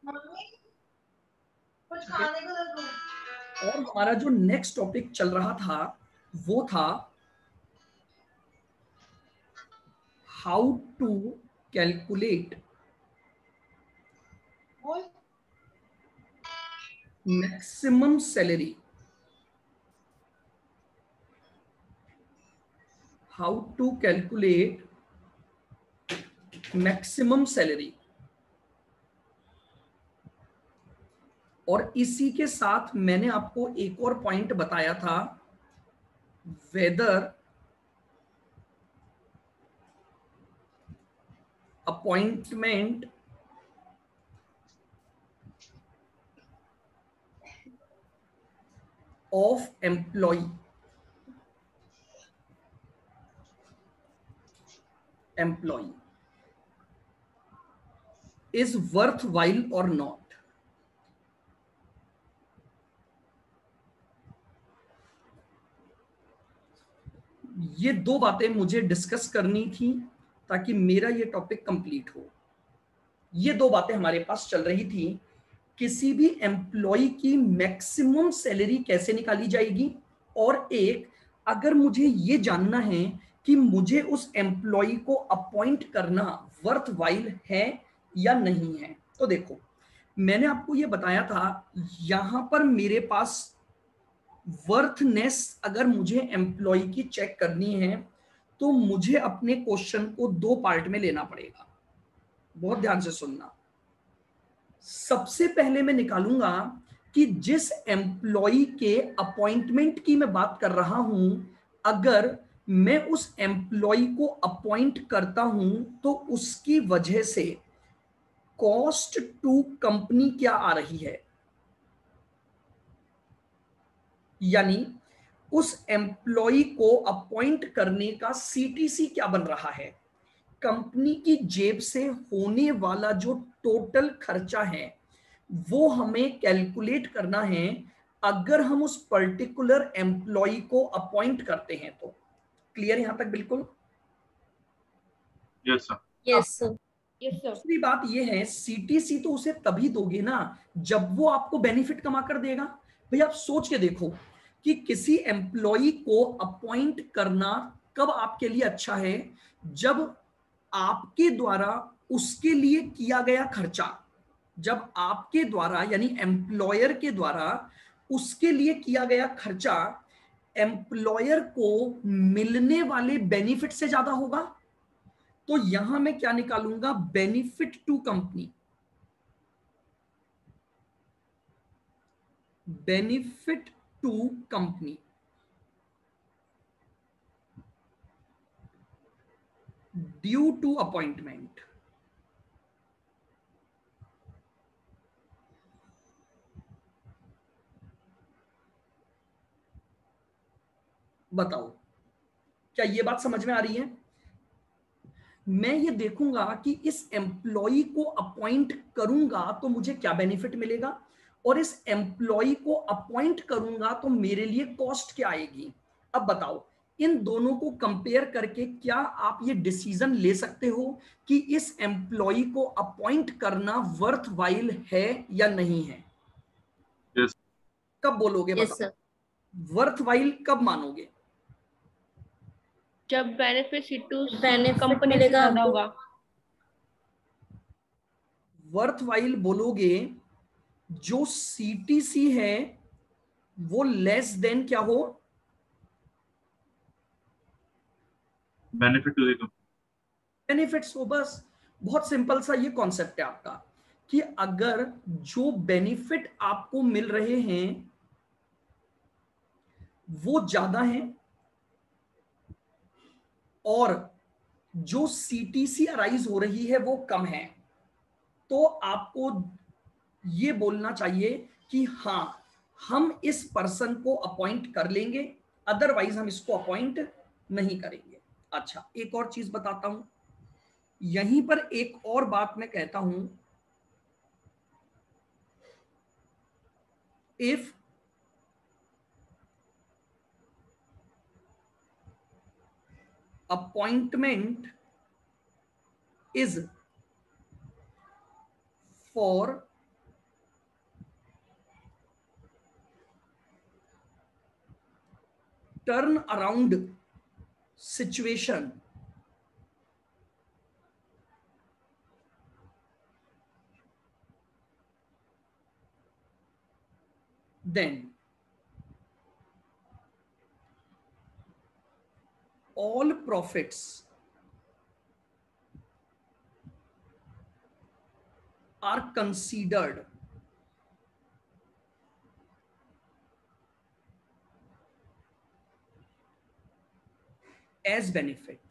कुछ खाने को दे दो। और हमारा जो नेक्स्ट टॉपिक चल रहा था वो था how to calculate maximum salary. How to calculate maximum salary. और इसी के साथ मैंने आपको एक और पॉइंट बताया था, whether appointment of employ is worthwhile or not. ये दो बातें मुझे डिस्कस करनी थी ताकि मेरा ये टॉपिक कंप्लीट हो। ये दो बातें हमारे पास चल रही थी, किसी भी एम्प्लॉय की मैक्सिमम सैलरी कैसे निकाली जाएगी, और एक, अगर मुझे ये जानना है कि मुझे उस एम्प्लॉय को अपॉइंट करना वर्थ वाइल है या नहीं है। तो देखो, मैंने आपको ये बताया था, यहां पर मेरे पास वर्थनेस अगर मुझे एम्प्लॉय की चेक करनी है तो मुझे अपने क्वेश्चन को दो पार्ट में लेना पड़ेगा। बहुत ध्यान से सुनना। सबसे पहले मैं निकालूंगा कि जिस एम्प्लॉय के अपॉइंटमेंट की मैं बात कर रहा हूं, अगर मैं उस एम्प्लॉय को अपॉइंट करता हूं तो उसकी वजह से कॉस्ट टू कंपनी क्या आ रही है, यानी उस एम्प्लॉय को अपॉइंट करने का सीटीसी क्या बन रहा है, कंपनी की जेब से होने वाला जो टोटल खर्चा है वो हमें कैलकुलेट करना है अगर हम उस पर्टिकुलर एम्प्लॉय को अपॉइंट करते हैं तो। क्लियर यहां तक बिल्कुल? Yes sir. Yes sir. दूसरी बात यह है, सीटीसी तो उसे तभी दोगे ना जब वो आपको बेनिफिट कमा कर देगा। भाई आप सोच के देखो कि किसी एम्प्लॉय को अपॉइंट करना कब आपके लिए अच्छा है, जब आपके द्वारा उसके लिए किया गया खर्चा, जब आपके द्वारा यानी एम्प्लॉयर के द्वारा उसके लिए किया गया खर्चा एम्प्लॉयर को मिलने वाले बेनिफिट से ज्यादा होगा। तो यहां मैं क्या निकालूंगा, benefit to company. Benefit to company due to appointment. बताओ क्या ये बात समझ में आ रही है? मैं ये देखूंगा कि इस एम्प्लॉय को अपॉइंट करूंगा तो मुझे क्या बेनिफिट मिलेगा, और इस एम्प्लॉय को अपॉइंट करूंगा तो मेरे लिए कॉस्ट क्या आएगी। अब बताओ, इन दोनों को कंपेयर करके क्या आप ये डिसीजन ले सकते हो कि इस एम्प्लॉय को अपॉइंट करना वर्थ वाइल है या नहीं है? यस। कब बोलोगे? यस बताओ, सर। वर्थ वाइल कब मानोगे? जब बेनिफिट सीटू बेनिफिट कंपनी से मिलेगा ज्यादा आपको। होगा। वर्थ वाइल बोलोगे जो सीटीसी है वो लेस देन क्या हो? Benefit to the company. Benefits हो। बस बहुत सिंपल सा ये कॉन्सेप्ट है आपका कि अगर जो बेनिफिट आपको मिल रहे हैं वो ज्यादा हैं और जो सीटीसी अराइज हो रही है वो कम है, तो आपको ये बोलना चाहिए कि हाँ, हम इस पर्सन को अपॉइंट कर लेंगे, अदरवाइज हम इसको अपॉइंट नहीं करेंगे। अच्छा, एक और चीज बताता हूं, यहीं पर एक और बात मैं कहता हूं, if appointment is for turn around situation, then all profits are considered as benefit।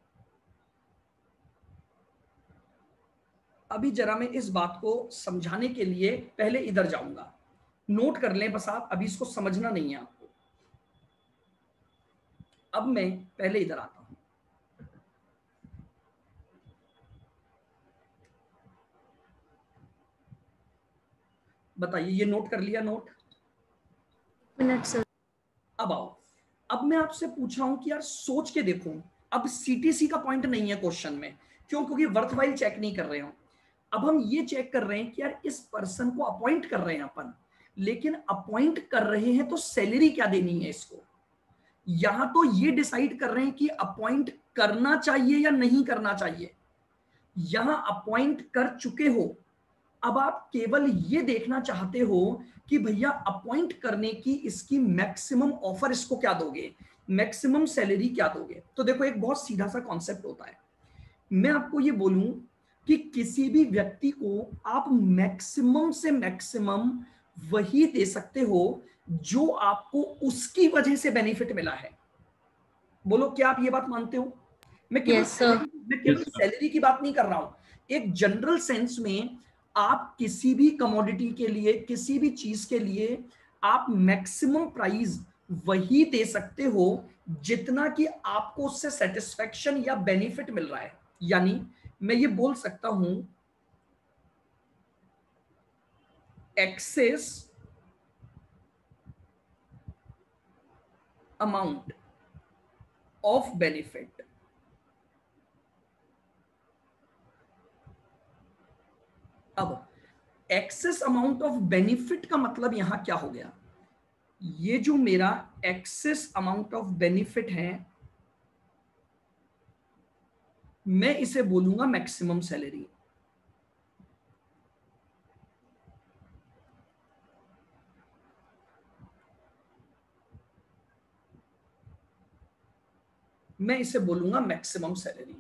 अभी जरा मैं इस बात को समझाने के लिए पहले इधर जाऊंगा, नोट कर लें बस आप, अभी इसको समझना नहीं है आपको। अब मैं पहले इधर आता हूं। बताइए, ये नोट कर लिया? Note minute sir. अब आओ, अब मैं आपसे पूछ रहा हूं कि यार सोच के देखो, अब सीटीसी का पॉइंट नहीं है क्वेश्चन में, क्यों? क्योंकि वर्थवाइल चेक नहीं कर रहे हो। अब हम ये चेक कर रहे हैं कि यार इस पर्सन को अपॉइंट कर रहे हैं अपन, लेकिन अपॉइंट कर रहे हैं तो सैलरी क्या देनी है इसको। यहां तो ये डिसाइड कर रहे हैं कि अपॉइंट करना चाहिए या नहीं करना चाहिए। यहां अपॉइंट कर चुके हो, अब आप केवल ये देखना चाहते हो कि भैया अपॉइंट करने की इसकी मैक्सिमम ऑफर इसको क्या दोगे, मैक्सिमम सैलरी क्या दोगे। तो देखो, एक बहुत सीधा सा कॉन्सेप्ट होता है। मैं आपको ये बोलूं कि किसी भी व्यक्ति को आप मैक्सिमम से मैक्सिमम वही दे सकते हो जो आपको उसकी वजह से बेनिफिट मिला है। बोलो, क्या आप ये बात मानते हो? मैं केवल यस सर। सैलरी की बात नहीं कर रहा हूं, एक जनरल सेंस में आप किसी भी कमोडिटी के लिए, किसी भी चीज के लिए आप मैक्सिमम प्राइस वही दे सकते हो जितना कि आपको उससे सेटिस्फेक्शन या बेनिफिट मिल रहा है। यानी मैं ये बोल सकता हूं, एक्सेस अमाउंट ऑफ बेनिफिट। अब एक्सेस अमाउंट ऑफ बेनिफिट का मतलब यहां क्या हो गया? ये जो मेरा एक्सेस अमाउंट ऑफ बेनिफिट है, मैं इसे बोलूंगा मैक्सिमम सैलरी। मैं इसे बोलूंगा मैक्सिमम सैलरी।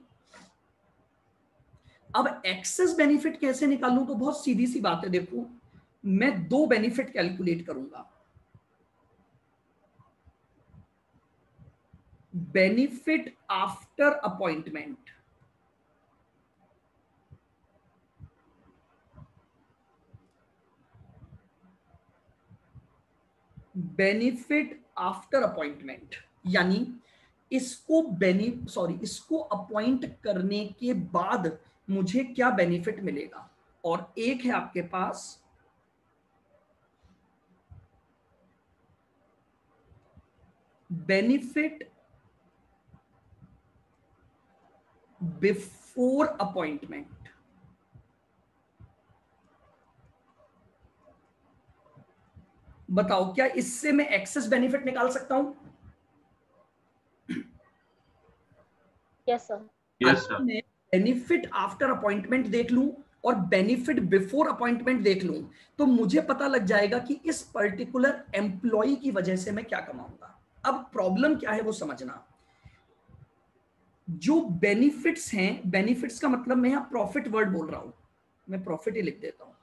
अब एक्सेस बेनिफिट कैसे निकालूं? तो बहुत सीधी सी बात है। देखो, मैं दो बेनिफिट कैलकुलेट करूंगा, benefit after appointment, benefit after appointment, यानी इसको इसको अपॉइंट करने के बाद मुझे क्या बेनिफिट मिलेगा। और एक है आपके पास बेनिफिट बिफोर अपॉइंटमेंट। बताओ, क्या इससे मैं एक्सेस बेनिफिट निकाल सकता हूं? Yes sir. Yes sir. मैं बेनिफिट आफ्टर अपॉइंटमेंट देख लूं और बेनिफिट बिफोर अपॉइंटमेंट देख लूं, तो मुझे पता लग जाएगा कि इस पर्टिकुलर एम्प्लॉय की वजह से मैं क्या कमाऊंगा। अब प्रॉब्लम क्या है वो समझना। जो बेनिफिट्स हैं, बेनिफिट्स का मतलब मैं यहां प्रॉफिट वर्ड बोल रहा हूं, मैं प्रॉफिट ही लिख देता हूं।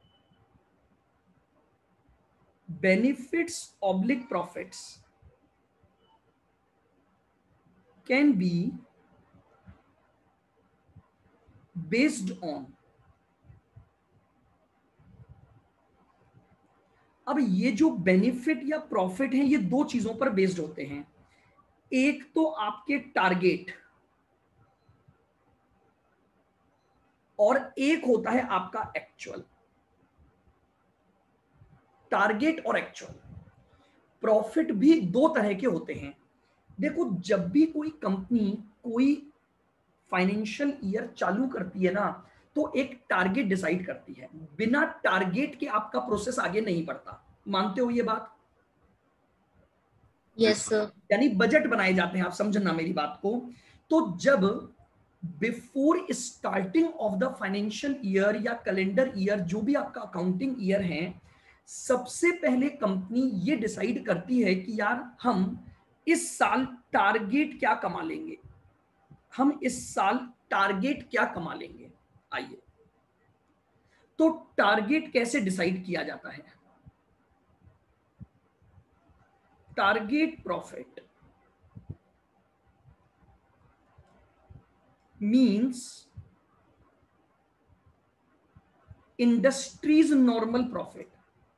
Benefits oblique profits can be based on, अब ये जो बेनिफिट या प्रॉफिट है ये दो चीजों पर बेस्ड होते हैं। एक तो आपके टारगेट, और एक होता है आपका एक्चुअल। टारगेट और एक्चुअल। प्रॉफिट भी दो तरह के होते हैं। देखो, जब भी कोई कंपनी कोई फाइनेंशियल ईयर चालू करती है ना, तो एक टारगेट डिसाइड करती है। बिना टारगेट के आपका प्रोसेस आगे नहीं बढ़ता। मानते हो ये बात? Yes, sir. यानी बजट बनाए जाते हैं, आप समझना मेरी बात को। तो जब before starting of the financial year या कैलेंडर ईयर, जो भी आपका अकाउंटिंग ईयर है, सबसे पहले कंपनी ये डिसाइड करती है कि यार हम इस साल टारगेट क्या कमा लेंगे, हम इस साल टारगेट क्या कमा लेंगे। आइए, तो टारगेट कैसे डिसाइड किया जाता है? Target profit means industries normal profit.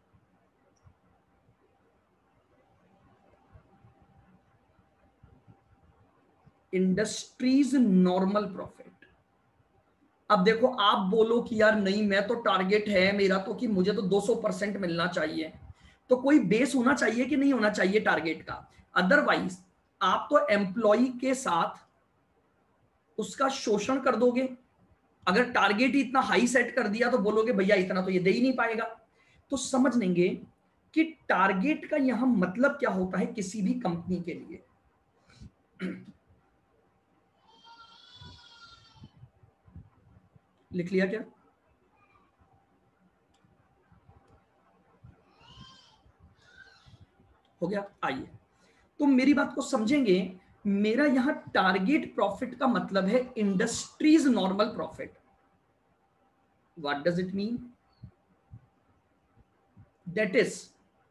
Industries normal profit. अब देखो, आप बोलो कि यार नहीं, मैं तो टारगेट है मेरा तो कि मुझे तो 200% मिलना चाहिए, तो कोई बेस होना चाहिए कि नहीं होना चाहिए टारगेट का? अदरवाइज आप तो एम्प्लॉय के साथ उसका शोषण कर दोगे। अगर टारगेट ही इतना हाई सेट कर दिया तो बोलोगे भैया इतना तो ये दे ही नहीं पाएगा। तो समझ लेंगे कि टारगेट का यहां मतलब क्या होता है किसी भी कंपनी के लिए। लिख लिया क्या? हो गया? आइए, तो मेरी बात को समझेंगे। मेरा यहां टारगेट प्रॉफिट का मतलब है industries normal profit. What does it mean? That is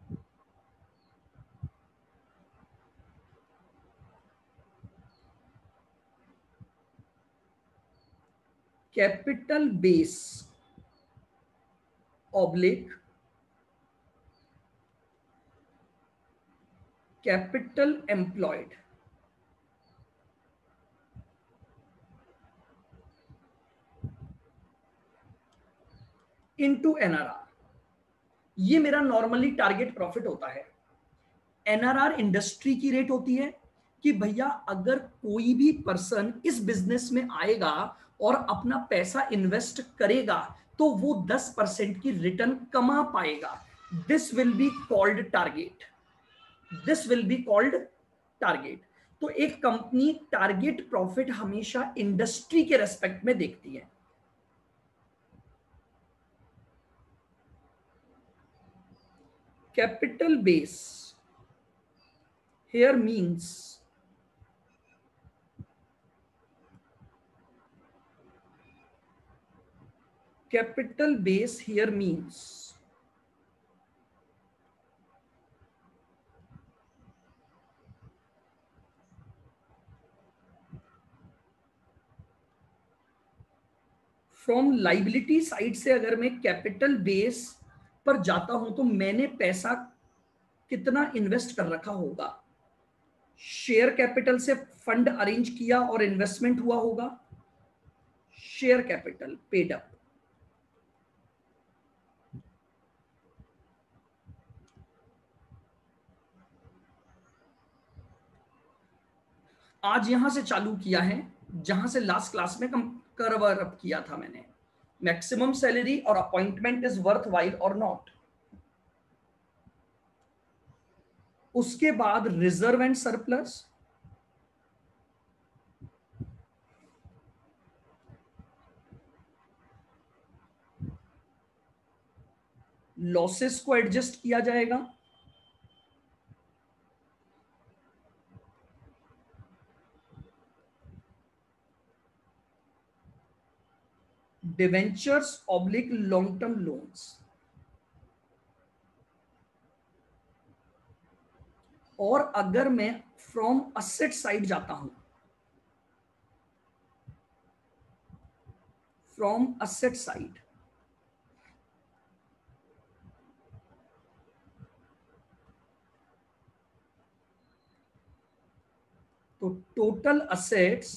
capital base oblique capital employed into NRR. ये मेरा नॉर्मली टारगेट प्रॉफिट होता है। एनआरआर इंडस्ट्री की रेट होती है कि भैया अगर कोई भी पर्सन इस बिजनेस में आएगा और अपना पैसा इन्वेस्ट करेगा तो वो 10% की रिटर्न कमा पाएगा। This will be called target. This will be called target. तो एक कंपनी टारगेट प्रॉफिट हमेशा इंडस्ट्री के रेस्पेक्ट में देखती है। Capital base here means capital base here means from liability side से अगर मैं कैपिटल बेस पर जाता हूं तो मैंने पैसा कितना इन्वेस्ट कर रखा होगा। शेयर कैपिटल से फंड अरेंज किया और इन्वेस्टमेंट हुआ होगा। Share capital paid up. आज यहां से चालू किया है जहां से लास्ट क्लास में कवर अप किया था मैंने। मैक्सिमम सैलरी और appointment is worthwhile or not. उसके बाद रिजर्व एंड सरप्लस, लॉसेस को एडजस्ट किया जाएगा, debentures oblique long term loans, और अगर मैं फ्रॉम असेट साइड जाता हूं, फ्रॉम असेट साइड तो total assets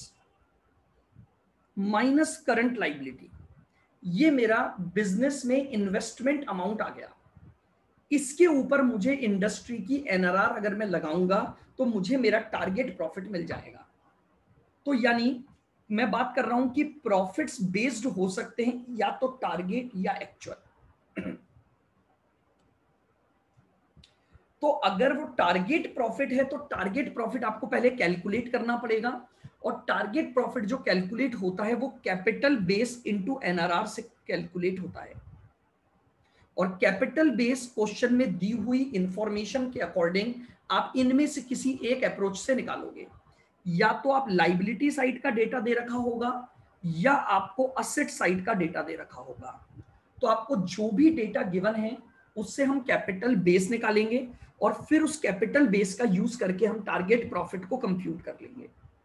minus current liability, ये मेरा बिजनेस में इन्वेस्टमेंट अमाउंट आ गया। इसके ऊपर मुझे इंडस्ट्री की एनआरआर अगर मैं लगाऊंगा तो मुझे मेरा टारगेट प्रॉफिट मिल जाएगा। तो यानी मैं बात कर रहा हूं कि प्रॉफिट्स बेस्ड हो सकते हैं या तो टारगेट या एक्चुअल। तो अगर वो टारगेट प्रॉफिट है तो टारगेट प्रॉफिट आपको पहले कैलकुलेट करना पड़ेगा, और टारगेट प्रॉफिट जो कैलकुलेट होता है वो कैपिटल बेस इनटू एनआरआर से कैलकुलेट होता है। और कैपिटल बेस क्वेश्चन में दी हुई इंफॉर्मेशन के अकॉर्डिंग आप इनमें से किसी एक अप्रोच से निकालोगे। या तो आप लाइबिलिटी साइड का डेटा दे रखा होगा या आपको असेट साइड का डेटा दे रखा होगा। तो आपको जो भी डेटा गिवन है उससे हम कैपिटल बेस निकालेंगे और फिर उस कैपिटल बेस का यूज करके हम टारगेट प्रॉफिट को कंप्यूट कर लेंगे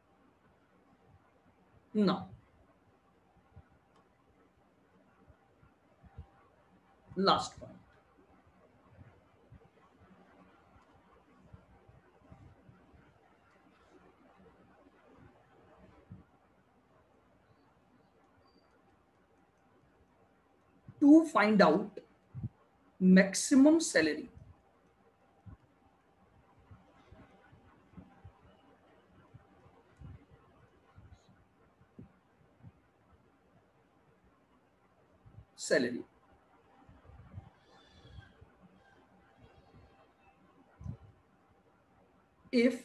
ना। Last point, to find out maximum salary, salary if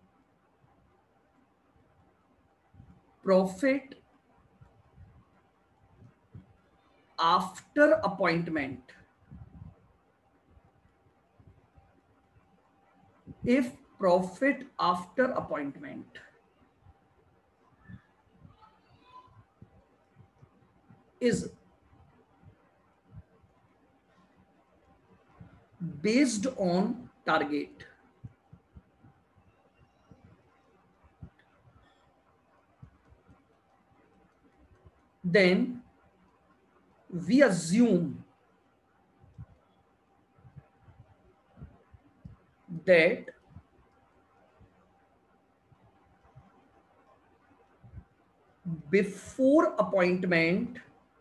profit after appointment, if profit after appointment is based on target, then we assume that before appointment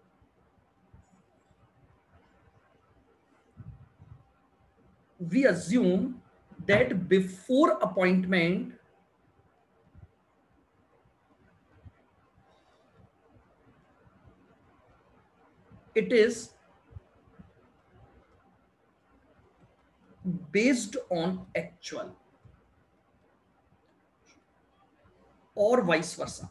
we assume that before appointment it is based on actual और vice versa.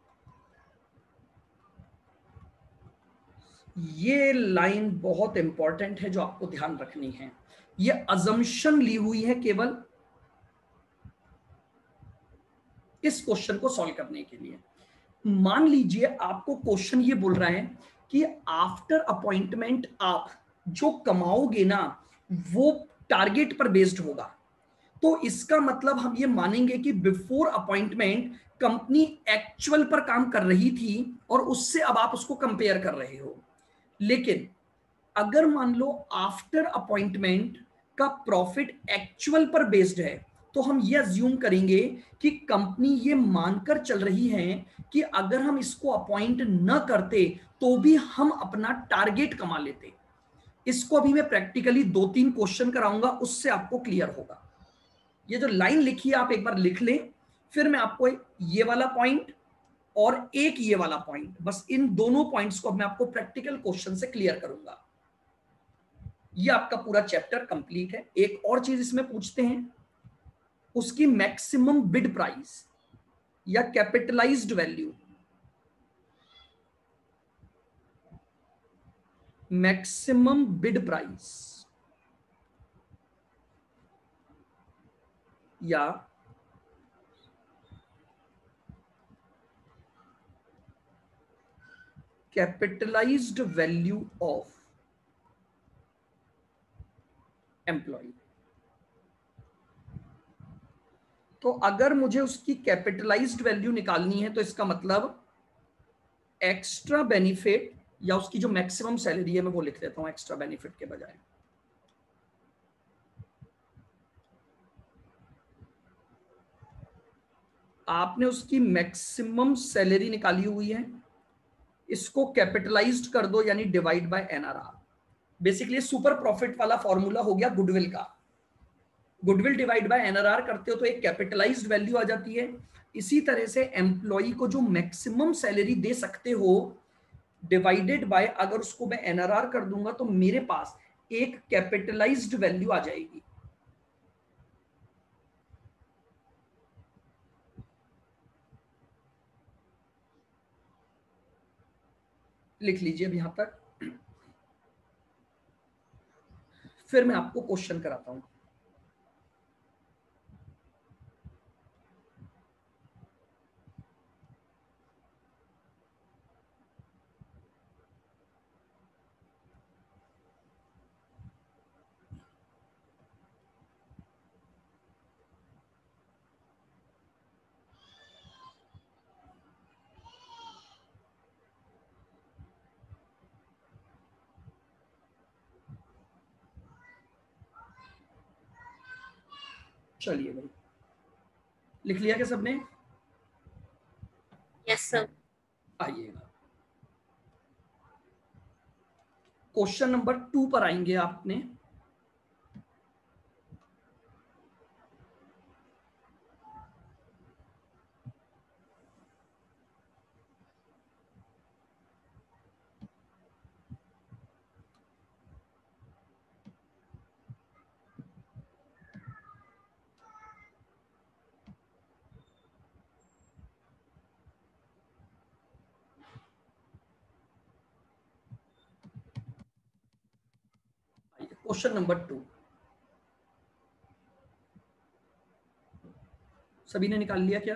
ये line बहुत important है जो आपको ध्यान रखनी है। ये अजम्पशन ली हुई है केवल इस क्वेश्चन को सॉल्व करने के लिए। मान लीजिए आपको क्वेश्चन ये बोल रहा है कि आफ्टर अपॉइंटमेंट आप जो कमाओगे ना वो टारगेट पर बेस्ड होगा, तो इसका मतलब हम ये मानेंगे कि बिफोर अपॉइंटमेंट कंपनी एक्चुअल पर काम कर रही थी और उससे अब आप उसको कंपेयर कर रहे हो। लेकिन अगर मान लो आफ्टर अपॉइंटमेंट का प्रॉफिट एक्चुअल पर बेस्ड है तो हम ये अज्यूम करेंगे कि कंपनी ये मानकर चल रही है कि अगर हम इसको अपॉइंट न करते तो भी हम अपना टारगेट कमा लेते। इसको अभी मैं प्रैक्टिकली 2-3 क्वेश्चन कराऊंगा, उससे आपको क्लियर होगा। ये जो लाइन लिखी है आप एक बार लिख लें, फिर मैं आपको ये वाला पॉइंट और एक ये वाला पॉइंट, बस इन दोनों पॉइंट्स को मैं आपको प्रैक्टिकल क्वेश्चन से क्लियर करूंगा। ये आपका पूरा चैप्टर कंप्लीट है। एक और चीज इसमें पूछते हैं, उसकी मैक्सिमम बिड प्राइस या capitalised value, maximum bid price या कैपिटलाइज्ड वैल्यू ऑफ एम्प्लॉय। तो अगर मुझे उसकी कैपिटलाइज्ड वैल्यू निकालनी है तो इसका मतलब एक्स्ट्रा बेनिफिट या उसकी जो मैक्सिमम सैलरी है मैं वो लिख देता हूं एक्स्ट्रा बेनिफिट के बजाय। आपने उसकी मैक्सिमम सैलरी निकाली हुई है, इसको कैपिटलाइज्ड कर दो यानी divide by NRR. Basically super profit वाला फॉर्मूला हो गया गुडविल का। गुडविल डिवाइड बाय एनआरआर करते हो तो एक कैपिटलाइज्ड वैल्यू आ जाती है। इसी तरह से एम्प्लॉय को जो मैक्सिमम सैलरी दे सकते हो डिवाइडेड बाय, अगर उसको मैं एनआरआर कर दूंगा तो मेरे पास एक कैपिटलाइज्ड वैल्यू आ जाएगी। लिख लीजिए अब यहां तक, फिर मैं आपको क्वेश्चन कराता हूं। चलिए भाई, लिख लिया क्या सबने? Yes sir. आइएगा, क्वेश्चन नंबर 2 पर आएंगे आपने। क्वेश्चन नंबर 2 सभी ने निकाल लिया क्या?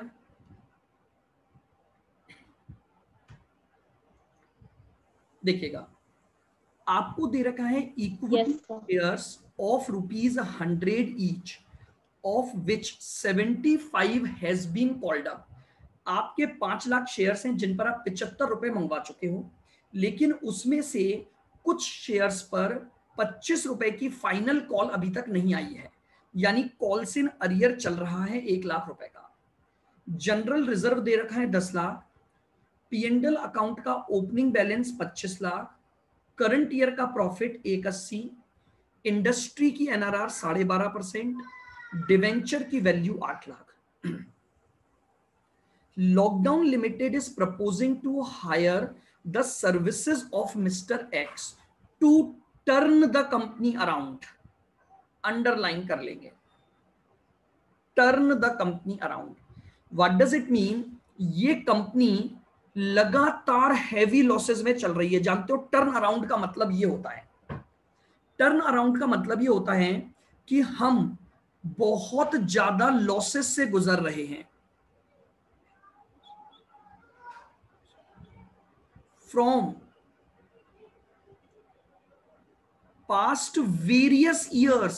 देखिएगा, आपको दे रखा है equity yes sir. Shares of ₹100 each, of which 75 has been called up. आपके 5 लाख शेयर्स हैं जिन पर आप 75 रुपए मंगवा चुके हो, लेकिन उसमें से कुछ शेयर्स पर 25 रुपए की फाइनल कॉल अभी तक नहीं आई है, यानी कॉल्स इन अरियर चल रहा है 1 लाख रुपए का। जनरल रिजर्व दे रखा है 10 लाख, पीएनडल अकाउंट का opening balance 25 lakh, current year का प्रॉफिट 180, इंडस्ट्री की एनआरआर 12.5%, डिवेंचर की value 8 lakh. Lockdown limited is proposing to hire the services of mister X to turn the company around. Underline कर लेंगे, turn the company around. What does it mean? ये company लगातार heavy losses में चल रही है। जानते हो टर्न अराउंड का मतलब ये होता है, टर्न अराउंड का मतलब ये होता है कि हम बहुत ज्यादा लॉसेस से गुजर रहे हैं। फ्रॉम पास्ट वेरियस ईयर्स,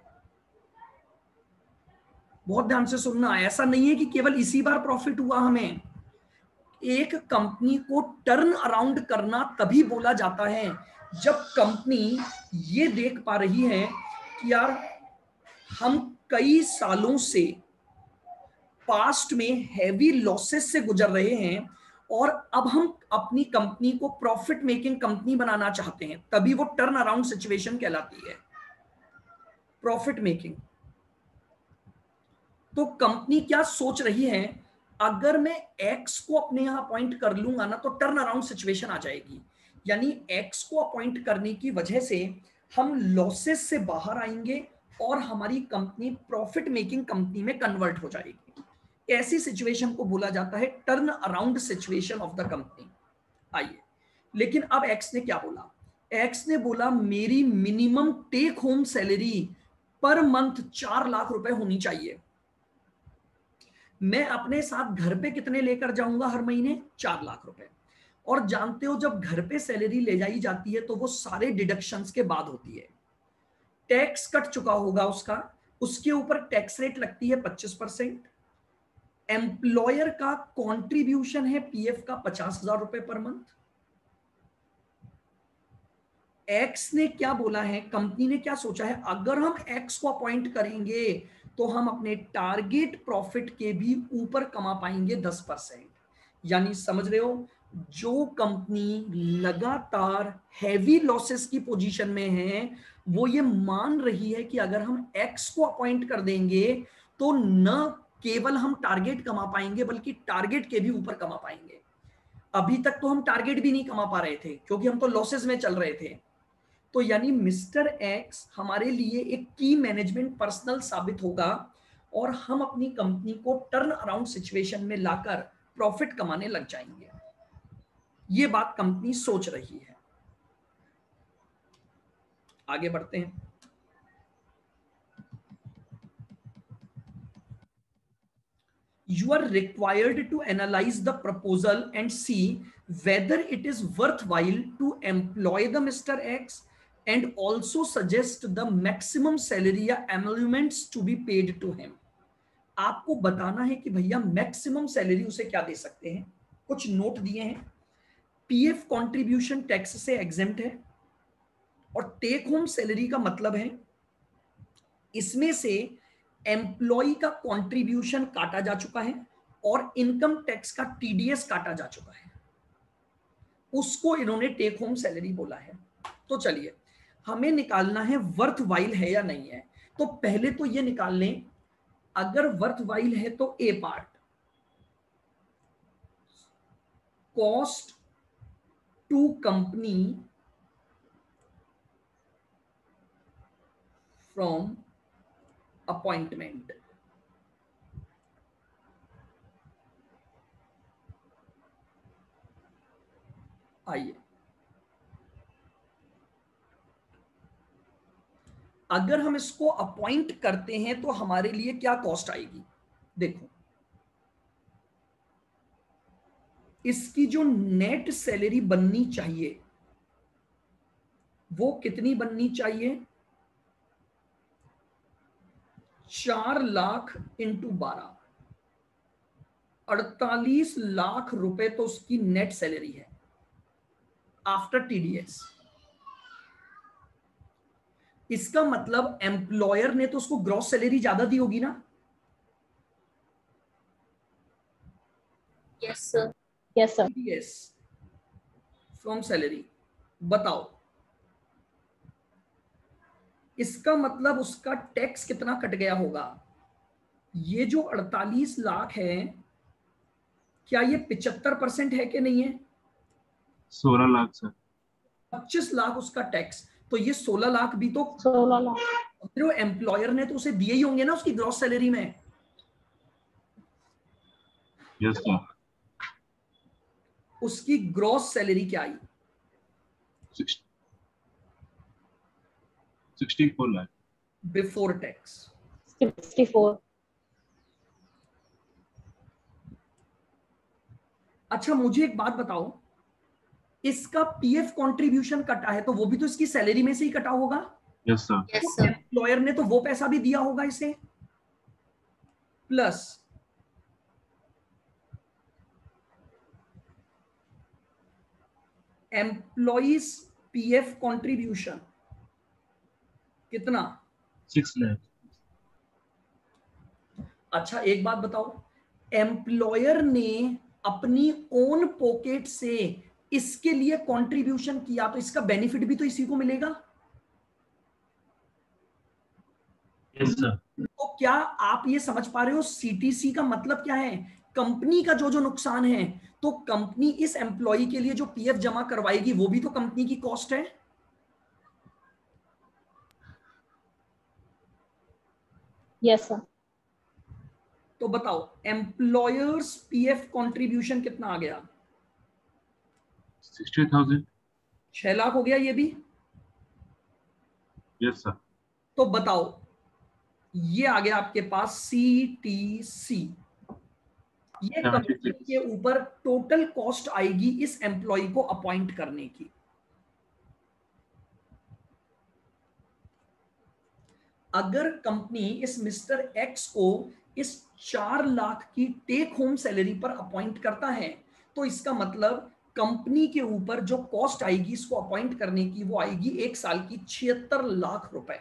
बहुत ध्यान से सुनना, ऐसा नहीं है कि केवल इसी बार प्रॉफिट हुआ हमें। एक कंपनी को टर्न अराउंड करना तभी बोला जाता है जब कंपनी ये देख पा रही है कि यार हम कई सालों से पास्ट में हैवी लॉसेस से गुजर रहे हैं और अब हम अपनी कंपनी को प्रॉफिट मेकिंग कंपनी बनाना चाहते हैं, तभी वो टर्न अराउंड सिचुएशन कहलाती है, प्रॉफिट मेकिंग। तो कंपनी क्या सोच रही है, अगर मैं एक्स को अपने यहां अपॉइंट कर लूंगा ना तो टर्न अराउंड सिचुएशन आ जाएगी, यानी एक्स को अपॉइंट करने की वजह से हम लॉसेस से बाहर आएंगे और हमारी कंपनी प्रॉफिट मेकिंग कंपनी में कन्वर्ट हो जाएगी। ऐसी सिचुएशन को बोला जाता है turn around situation of the company. आइए, लेकिन अब एक्स ने क्या बोला? एक्स ने बोला मेरी minimum take home salary per month 4 lakh रुपए होनी चाहिए। मैं अपने साथ घर पे कितने लेकर जाऊंगा हर महीने? 4 लाख रुपए। और जानते हो जब घर पे सैलरी ले जाई जाती है तो वो सारे डिडक्शंस के बाद होती है, टैक्स कट चुका होगा उसका, उसके ऊपर टैक्स रेट लगती है 25%। एम्प्लॉयर का कॉन्ट्रीब्यूशन है पीएफ का 50,000 रुपए पर मंथ। एक्स ने क्या बोला है, कंपनी ने क्या सोचा है, अगर हम एक्स को अपॉइंट करेंगे तो हम अपने टारगेट प्रॉफिट के भी ऊपर कमा पाएंगे 10%। यानी समझ रहे हो, जो कंपनी लगातार हैवी लॉसेस की पोजीशन में है वो ये मान रही है कि अगर हम एक्स को अपॉइंट कर देंगे तो न केवल हम टारगेट कमा पाएंगे बल्कि टारगेट के भी ऊपर कमा पाएंगे। अभी तक तो हम टारगेट भी नहीं कमा पा रहे थे क्योंकि हम तो लॉसेस में चल रहे थे। तो यानी मिस्टर एक्स हमारे लिए एक की मैनेजमेंट पर्सनल साबित होगा और हम अपनी कंपनी को टर्न अराउंड सिचुएशन में लाकर प्रॉफिट कमाने लग जाएंगे। ये बात कंपनी सोच रही है। आगे बढ़ते हैं। You are required to analyze the proposal and see whether it is worthwhile to employ the Mr. X and also suggest the maximum salary या emoluments to be paid to him. आपको बताना है कि भैया मैक्सिमम सैलरी उसे क्या दे सकते हैं। कुछ नोट दिए हैं। पीएफ कंट्रीब्यूशन टैक्स से एग्जेम्प्ट है और टेक होम सैलरी का मतलब है इसमें से एम्प्लॉय का कंट्रीब्यूशन काटा जा चुका है और इनकम टैक्स का टीडीएस काटा जा चुका है, उसको इन्होंने टेक होम सैलरी बोला है। तो चलिए हमें निकालना है वर्थ वाइल है या नहीं है। तो पहले तो ये निकाल लें, अगर वर्थ वाइल है तो a part cost to company from appointment, आइए अगर हम इसको अपॉइंट करते हैं तो हमारे लिए क्या कॉस्ट आएगी। देखो इसकी जो नेट सैलरी बननी चाहिए वो कितनी बननी चाहिए, 4 लाख इंटू 12, 48 लाख रुपए तो उसकी नेट सैलरी है आफ्टर टीडीएस। इसका मतलब एम्प्लॉयर ने तो उसको ग्रॉस सैलरी ज्यादा दी होगी ना। Yes, sir. Yes, sir. TDS from salary, बताओ इसका मतलब उसका टैक्स कितना कट गया होगा। ये जो 48 लाख है क्या ये 75% है कि नहीं है? 16 लाख सर। 25 लाख उसका टैक्स, तो ये 16 लाख भी तो 16 लाख। जो एम्प्लॉयर ने तो उसे दिए ही होंगे ना उसकी ग्रॉस सैलरी में। Yes sir. उसकी ग्रॉस सैलरी क्या आई? 64 लाख बिफोर टैक्स। 64। अच्छा मुझे एक बात बताओ, इसका पीएफ कंट्रीब्यूशन कटा है तो वो भी तो इसकी सैलरी में से ही कटा होगा। Yes sir. Yes, sir. Employer ने तो वो पैसा भी दिया होगा इसे, प्लस एम्प्लॉइज पीएफ कंट्रीब्यूशन कितना? 6 लाख। अच्छा एक बात बताओ, एम्प्लॉयर ने अपनी ओन पॉकेट से इसके लिए कंट्रीब्यूशन किया तो इसका बेनिफिट भी तो इसी को मिलेगा। Yes sir. तो क्या आप ये समझ पा रहे हो सीटीसी का मतलब क्या है? कंपनी का जो जो नुकसान है, तो कंपनी इस एम्प्लॉय के लिए जो पीएफ जमा करवाएगी वो भी तो कंपनी की कॉस्ट है। Yes, sir. तो बताओ एम्प्लॉयर्स पीएफ कंट्रीब्यूशन कितना आ गया? 60,000। 6 लाख हो गया ये भी। Yes sir. तो बताओ ये आ गया आपके पास सीटीसी। ये कंपनी के ऊपर टोटल कॉस्ट आएगी इस एम्प्लॉय को अपॉइंट करने की। अगर कंपनी इस मिस्टर एक्स को इस 4 लाख की टेक होम सैलरी पर अपॉइंट करता है तो इसका मतलब कंपनी के ऊपर जो कॉस्ट आएगी इसको अपॉइंट करने की वो आएगी 1 साल की 76 लाख रुपए।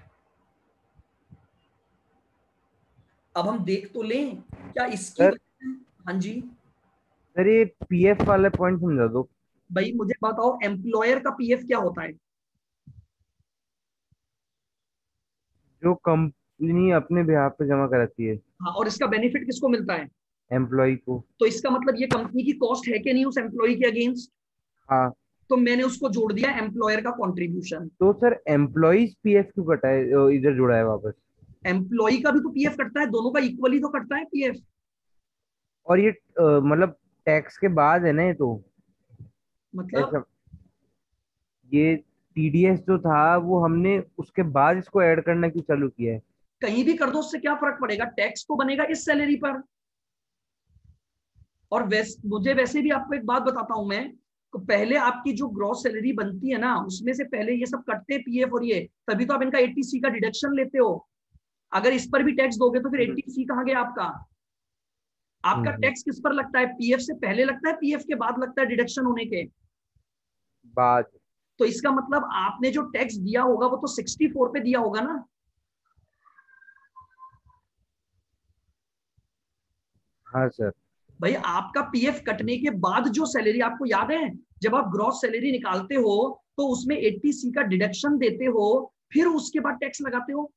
अब हम देख तो लें क्या इसकी हाँ जी सर ये पीएफ वाला पॉइंट समझा दो। भाई मुझे बताओ एम्प्लॉयर का पीएफ क्या होता है? जो कंपनी अपने बिहाफ पे जमा कराती है हाँ, और इसका बेनिफिट किसको मिलता है? एम्प्लॉय को। तो इसका मतलब ये कंपनी की कॉस्ट है कि नहीं उस एम्प्लॉय के अगेंस्ट? हाँ तो मैंने उसको जोड़ दिया एम्प्लॉयर का कंट्रीब्यूशन। तो सर एम्प्लॉइज पीएफ क्यों कटा है, इधर जुड़ा है वापस? एम्प्लॉय का भी तो पीएफ कटता है, दोनों का इक्वली तो कटता है पीएफ। और ये मतलब टैक्स के बाद है ना ये तो। मतलब ऐसा, ये टीडीएस जो था वो हमने उसके बाद इसको ऐड करना क्यों चालू किया है? कहीं भी कर दो, उससे क्या फर्क पड़ेगा, टैक्स तो बनेगा इस सैलरी पर। और मुझे वैसे भी आपको एक बात बताता हूं मैं, तो पहले आपकी जो ग्रॉस सैलरी बनती है ना, उसमें से पहले ये सब कटते हैं पीएफ और ये, तभी तो आप इनका 80C का डिडक्शन लेते हो। अगर इस पर भी टैक्स दोगे तो फिर 80C कहाँ गया आपका? आपका हम्म, टैक्स किस पर लगता है? पीएफ से पहले लगता है, पीएफ के बाद लगता है डिडक्शन होने के? बाद। तो इसका मतलब आपने जो टैक्स दिया होगा वो तो 64 पे दिया होगा ना। हाँ सर। भाई आपका पीएफ कटने के बाद जो सैलरी, आपको याद है जब आप ग्रॉस सैलरी निकालते हो तो उसमें 80C का डिडक्शन देते हो, फिर उसके बाद टैक्स लगाते हो।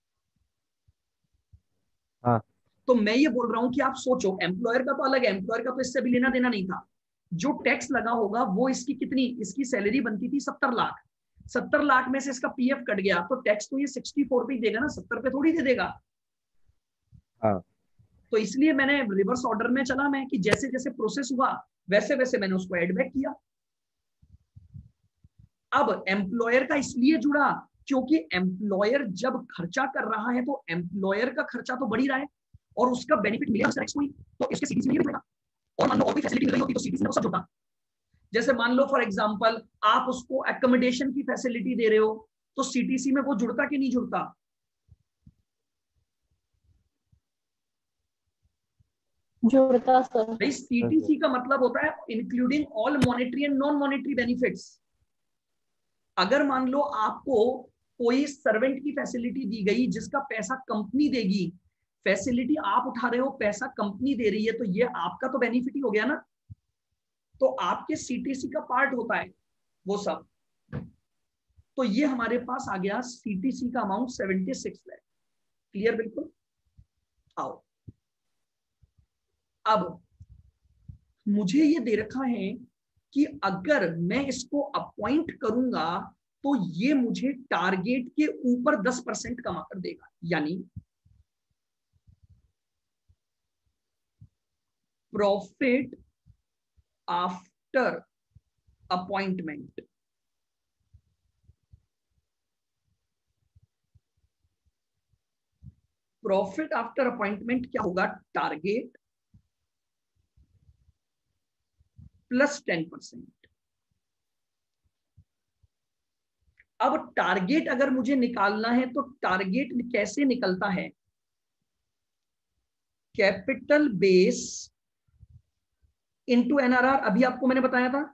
हाँ तो मैं ये बोल रहा हूं कि आप सोचो, एम्प्लॉयर का तो अलग है, एम्प्लॉयर का तो इससे भी लेना देना नहीं था। जो टैक्स लगा होगा वो इसकी कितनी, इसकी सैलरी बनती थी 70 लाख, 70 लाख में से इसका पीएफ कट गया तो टैक्स तो ये 64 पे ही देगा ना, 70 पे थोड़ी दे देगा। हाँ तो इसलिए मैंने रिवर्स ऑर्डर में चला मैं, कि जैसे जैसे प्रोसेस हुआ वैसे वैसे मैंने उसको एड बैक किया। अब एम्प्लॉयर का इसलिए जुड़ा क्योंकि एम्प्लॉयर जब खर्चा कर रहा है तो एम्प्लॉयर का खर्चा तो बढ़ ही रहा है और उसका बेनिफिट मिलेगा कोई, तो इसके सीटीसी में भी मिलेगा। और मान लो और कोई फैसिलिटी मिल रही होती तो सीटीसी में सब जुड़ता। जैसे मान लो फॉर एग्जांपल आप उसको एकोमोडेशन की फैसिलिटी दे रहे हो तो सीटीसी में वो जुड़ता कि नहीं जुड़ता? जुड़ता सर। भाई हाँ सर। सीटीसी का मतलब होता है including all monetary and non monetary benefits. अगर मान लो आपको कोई सर्वेंट की फैसिलिटी दी गई जिसका पैसा कंपनी देगी, फैसिलिटी आप उठा रहे हो, पैसा कंपनी दे रही है, तो ये आपका तो बेनिफिट ही हो गया ना। तो आपके सीटीसी का पार्ट होता है वो सब। तो ये हमारे पास आ गया सीटीसी का अमाउंट 76 लाख। क्लियर बिल्कुल? आओ अब मुझे ये दे रखा है कि अगर मैं इसको अपॉइंट करूंगा तो ये मुझे टारगेट के ऊपर 10% कमा कर देगा, यानी profit after appointment. Profit after appointment क्या होगा? Target plus 10%। अब टारगेट अगर मुझे निकालना है तो टारगेट कैसे निकलता है? कैपिटल बेस इंटू एनआरआर, अभी आपको मैंने बताया था।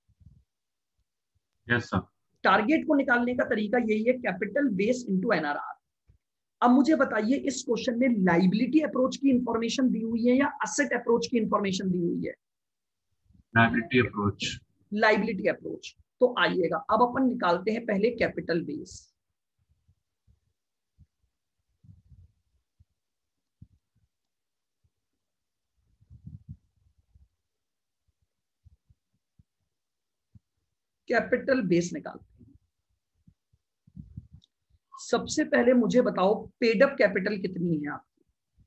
Yes sir. टारगेट को निकालने का तरीका यही है, कैपिटल बेस इंटू एनआरआर। अब मुझे बताइए इस क्वेश्चन में लाइबिलिटी अप्रोच की इंफॉर्मेशन दी हुई है या असेट अप्रोच की इंफॉर्मेशन दी हुई है? Liability approach. Liability approach. तो आइएगा अब अपन निकालते हैं पहले कैपिटल बेस। कैपिटल बेस निकालते हैं। सबसे पहले मुझे बताओ पेडअप कैपिटल कितनी है आपकी?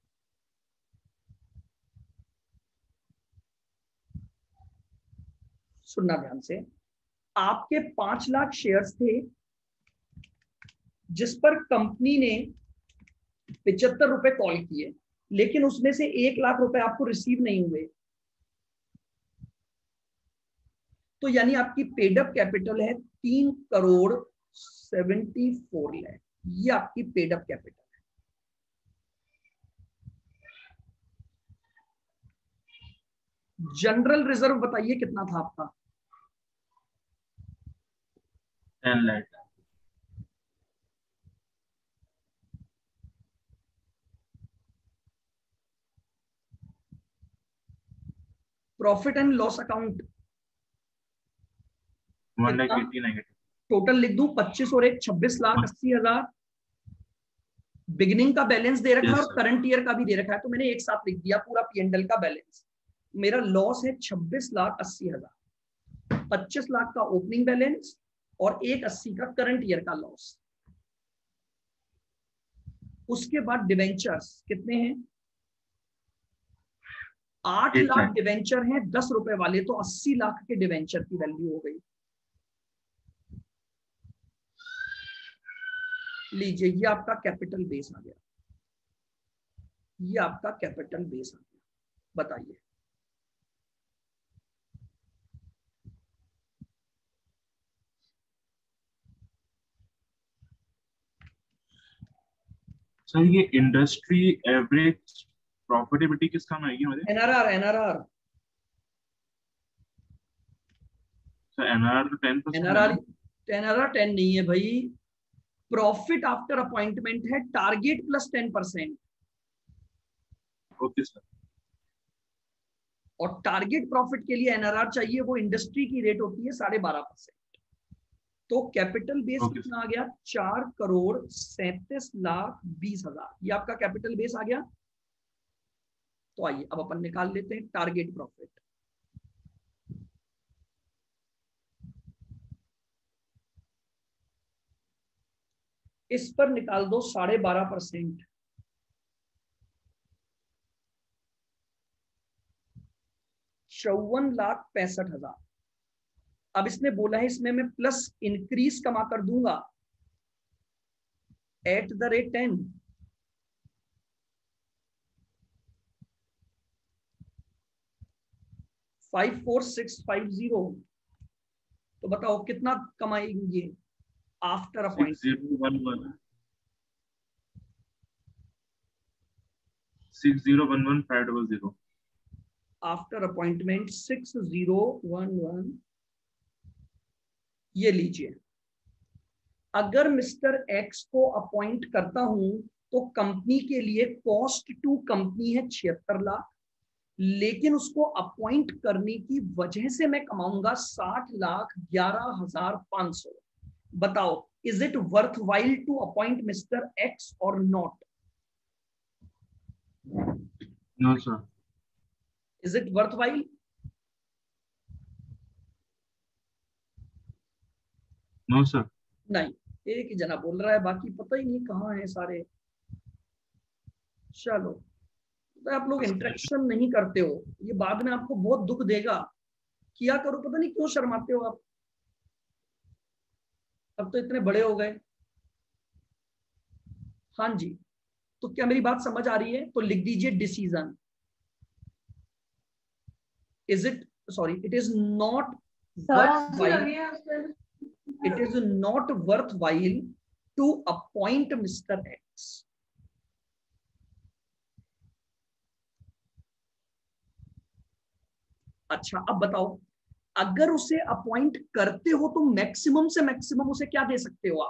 सुनना ध्यान से। आपके 5 लाख शेयर्स थे जिस पर कंपनी ने 75 रुपए कॉल किए, लेकिन उसमें से 1 लाख रुपए आपको रिसीव नहीं हुए। तो यानी आपकी पेडअप कैपिटल है 3,74,00,000। ये आपकी पेडअप कैपिटल है। जनरल रिजर्व बताइए कितना था आपका? 10 lakh. Profit and loss account 1,80,000 total लिख दूं? 25 और 1 26,80,000। बिगिनिंग का बैलेंस दे रखा है Yes, और sir. करंट ईयर का भी दे रखा है, तो मैंने एक साथ लिख दिया पूरा P&L का बैलेंस। मेरा लॉस है 26,80,000, 25 लाख का ओपनिंग बैलेंस और 1,80 का करंट ईयर का लॉस। उसके बाद डिवेंचर्स कितने हैं? 8 8 लाख लाख। डिवेंचर हैं 10 रुपए वाले, तो 80 लाख के डिवेंचर की वैल्यू हो गई। लीजिए, ये आपका कैपिटल बेस आ गया, ये आपका कैपिटल बेस आ गया। बताइए, सर ये इंडस्ट्री एवरेज प्रॉफिटेबिलिटी किस काम आएगी हमारे? NRR, NRR, sir NR 10% NRR, है। एनआरआर 10 नहीं है भाई, प्रॉफिट आफ्टर अपॉइंटमेंट है, टारगेट प्लस 10%। Okay sir. और टारगेट प्रॉफिट के लिए एनआरआर चाहिए, वो इंडस्ट्री की रेट होती है 12.5%। तो कैपिटल बेस ओके कितना आ गया? 4,37,20,000। ये आपका कैपिटल बेस आ गया। तो आइए अब अपन निकाल लेते हैं टारगेट प्रॉफिट। इस पर निकाल दो 12.5%, 54,65,000। अब इसने बोला है इसमें मैं प्लस इंक्रीज कमा कर दूंगा एट द रेट 10। $54,650। तो बताओ कितना कमाएंगे आफ्टर अपॉइंटमेंट? 6011 after appointment 6011। ये लीजिए, अगर मिस्टर एक्स को अपॉइंट करता हूं तो कंपनी के लिए कॉस्ट टू कंपनी है 76 लाख, लेकिन उसको अपॉइंट करने की वजह से मैं कमाऊंगा 60,11,500। बताओ, is it worth while to appoint mister X और not? No sir. Is it worth while? No sir. नहीं, एक ही जना बोल रहा है, बाकी पता ही नहीं कहाँ है सारे। चलो, तो आप लोग इंटरेक्शन नहीं करते हो, ये बाद में आपको बहुत दुख देगा। किया करो, पता नहीं क्यों शर्माते हो आप, अब तो इतने बड़े हो गए। हाँ जी, तो क्या मेरी बात समझ आ रही है? तो लिख दीजिए decision. Is it, sorry, it is not worth while, it is not worth while to appoint mister X. अच्छा, अब बताओ, अगर उसे अपॉइंट करते हो तो मैक्सिमम से मैक्सिमम उसे क्या दे सकते हो आप?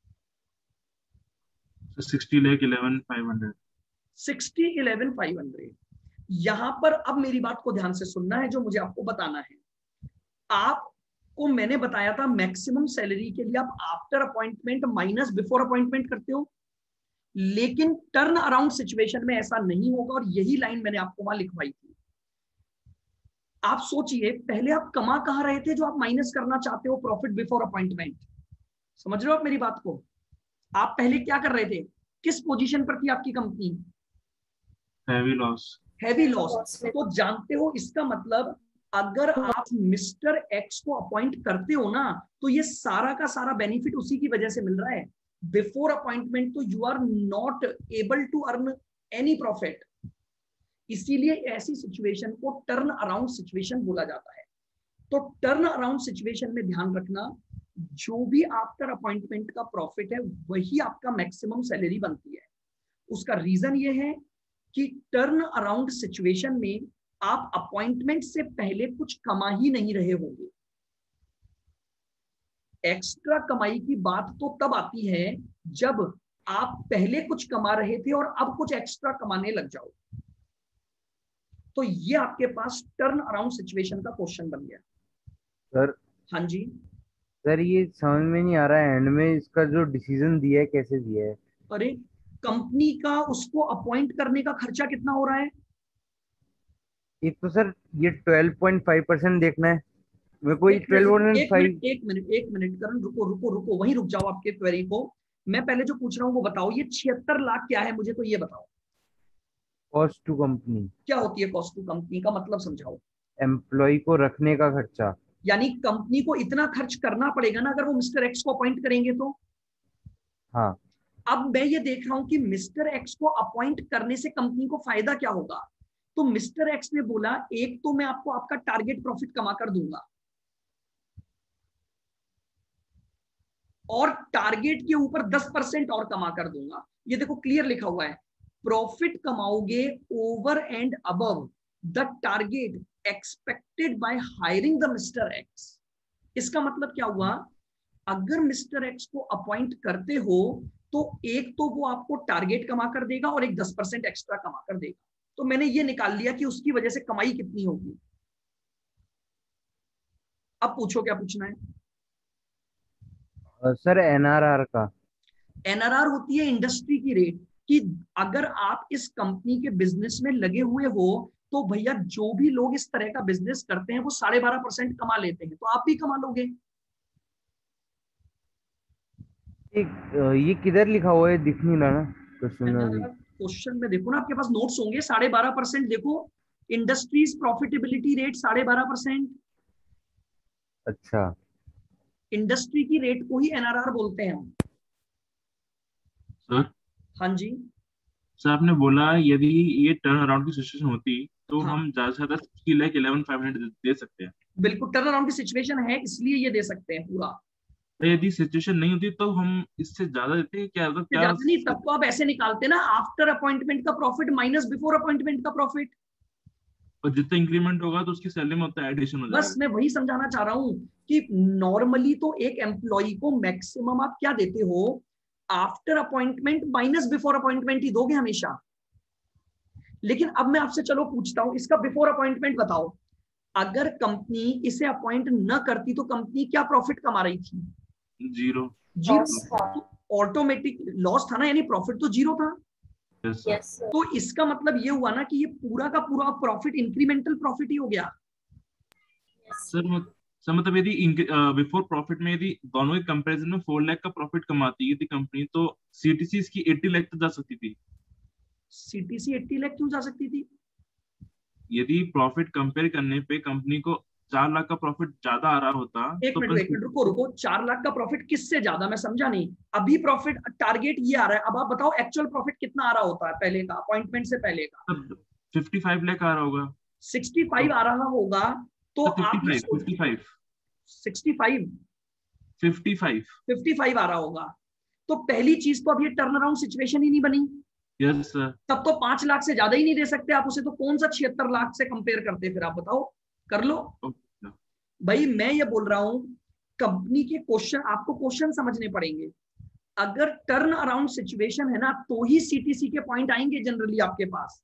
60,11,500। 60,11,500। यहां पर अब मेरी बात को ध्यान से सुनना है, जो मुझे आपको बताना है। आपको मैंने बताया था मैक्सिमम सैलरी के लिए आप after appointment minus before appointment करते हो, लेकिन टर्न अराउंड सिचुएशन में ऐसा नहीं होगा, और यही लाइन मैंने आपको वहां लिखवाई थी। आप सोचिए, पहले आप कमा कहां रहे थे जो आप माइनस करना चाहते हो प्रॉफिट बिफोर अपॉइंटमेंट? समझ रहे हो आप मेरी बात को? आप पहले क्या कर रहे थे? किस पोजीशन पर थी आपकी company? Heavy loss. Heavy loss. तो जानते हो, इसका मतलब अगर आप मिस्टर एक्स को अपॉइंट करते हो ना, तो ये सारा का सारा बेनिफिट उसी की वजह से मिल रहा है। बिफोर अपॉइंटमेंट तो you are not able to earn any profit, इसीलिए ऐसी सिचुएशन को टर्न अराउंड सिचुएशन बोला जाता है। तो टर्न अराउंड सिचुएशन में ध्यान रखना, जो भी आफ्टर अपॉइंटमेंट का प्रॉफिट है वही आपका मैक्सिमम सैलरी बनती है। उसका रीजन ये है कि टर्न अराउंड सिचुएशन में आप अपॉइंटमेंट से पहले कुछ कमा ही नहीं रहे होंगे। एक्स्ट्रा कमाई की बात तो तब आती है जब आप पहले कुछ कमा रहे थे और अब कुछ एक्स्ट्रा कमाने लग जाओ। तो ये आपके पास टर्न अराउंड सिचुएशन का क्वेश्चन बन गया सर। हाँ जी सर ये समझ में नहीं आ रहा है, एंड में इसका जो डिसीजन दिया है कैसे दिया है? अरे, कंपनी का उसको अपॉइंट करने का खर्चा कितना हो रहा है? एक तो सर ये 12.5% देखना है मेरे को, ये एक मिनट, 12.5। एक मिनट करण, रुको रुको रुको, वहीं रुक जाओ आपके क्वेरी को। मैं पहले जो पूछ रहा हूँ वो बताओ, ये 76 लाख क्या है, मुझे तो ये बताओ। Cost to company. क्या होती है कॉस्ट टू कंपनी का मतलब समझाओ। एम्प्लॉय को रखने का खर्चा। यानी कंपनी को इतना खर्च करना पड़ेगा ना अगर वो मिस्टर एक्स को अपॉइंट करेंगे तो। हाँ। अब मैं ये देख रहा हूं कि मिस्टर एक्स को अपॉइंट करने से कंपनी को फायदा क्या होगा। तो मिस्टर एक्स ने बोला एक तो मैं आपको आपका टारगेट प्रॉफिट कमा कर दूंगा और टारगेट के ऊपर 10% और कमा कर दूंगा। ये देखो क्लियर लिखा हुआ है, प्रॉफिट कमाओगे over and above the target expected by hiring the mister X. इसका मतलब क्या हुआ, अगर मिस्टर एक्स को अपॉइंट करते हो तो एक तो वो आपको टारगेट कमा कर देगा और एक 10% एक्स्ट्रा कमा कर देगा। तो मैंने ये निकाल लिया कि उसकी वजह से कमाई कितनी होगी। अब पूछो क्या पूछना है। सर एनआरआर का। एनआरआर होती है इंडस्ट्री की रेट, कि अगर आप इस कंपनी के बिजनेस में लगे हुए हो तो भैया जो भी लोग इस तरह का बिजनेस करते हैं वो 12.5% कमा लेते हैं, तो आप भी कमा लोगे। ये किधर लिखा हुआ है, दिख नहीं रहा ना क्वेश्चन में अभी। क्वेश्चन में देखो ना, आपके पास नोट्स होंगे। 12.5% देखो, इंडस्ट्रीज प्रॉफिटेबिलिटी रेट 12.5%। अच्छा। इंडस्ट्री की रेट को ही एनआरआर बोलते हैं हम। सर हाँ जी। सर आपने बोला यदि ये टर्न अराउंड की सिचुएशन होती तो हाँ। हम ज्यादा से ज्यादा 60,11,500 दे सकते हैं। बिल्कुल टर्न अराउंड की सिचुएशन है इसलिए ये दे सकते हैं पूरा। तो यदि सिचुएशन नहीं होती तो हम इससे ज्यादा देते, क्या मतलब क्या? ज्यादा नहीं, तब तो आप ऐसे निकालते ना, आफ्टर अपॉइंटमेंट का प्रॉफिट माइनस बिफोर अपॉइंटमेंट का प्रॉफिट। और जितना इंक्रीमेंट होगा तो उसकी सैलरी में उतना एडिशन हो बस जाएगा। मैं वही समझाना चाह रहा हूं कि नॉर्मली तो एक एम्प्लॉय को मैक्सिमम आप क्या देते हो, after appointment minus before appointment ही दोगे हमेशा। लेकिन अब मैं आपसे चलो पूछता हूं, इसका बिफोर अपॉइंटमेंट बताओ। अगर कंपनी इसे अपॉइंट न करती तो कंपनी क्या प्रॉफिट कमा रही थी? जीरो। जीरो। ऑटोमेटिक लॉस था ना, यानी प्रॉफिट तो जीरो था। Yes sir. तो इसका मतलब ये हुआ ना कि ये पूरा का पूरा प्रॉफिट इंक्रीमेंटल प्रॉफिट ही हो गया। सर मतलब यदि बिफोर प्रॉफिट में यदि दोनों के कंपैरिजन में 4 लाख का प्रॉफिट कमाती थी कंपनी, तो सीटीसी इसकी 80 लाख तक जा सकती थी। सीटीसी 80 लाख क्यों जा सकती थी? यदि प्रॉफिट कंपेयर करने पे कंपनी को 4 लाख का प्रॉफिट ज्यादा आ रहा होता एक तो मिनट रुको 4 लाख का प्रॉफिट किससे ज्यादा, मैं समझा नहीं। अभी प्रॉफिट टारगेट ये आ रहा है, अब आप बताओ एक्चुअल प्रॉफिट कितना आ रहा होता है पहले का, अपॉइंटमेंट से पहले का? 55 लाख आ रहा होगा। 65 आ रहा होगा। तो आप ये 55 65 55 55 आ रहा होगा। तो पहली चीज तो अब ये टर्न अराउंड सिचुएशन ही नहीं बनी। Yes sir. तब तो 5 लाख से ज्यादा ही नहीं दे सकते आप उसे, तो कौन सा 76 लाख से कंपेयर करते फिर? आप बताओ, कर लो भाई। मैं ये बोल रहा हूं कंपनी के क्वेश्चन, आपको क्वेश्चन समझने पड़ेंगे। अगर टर्न अराउंड सिचुएशन है ना तो ही सीटीसी के पॉइंट आएंगे जनरली आपके पास,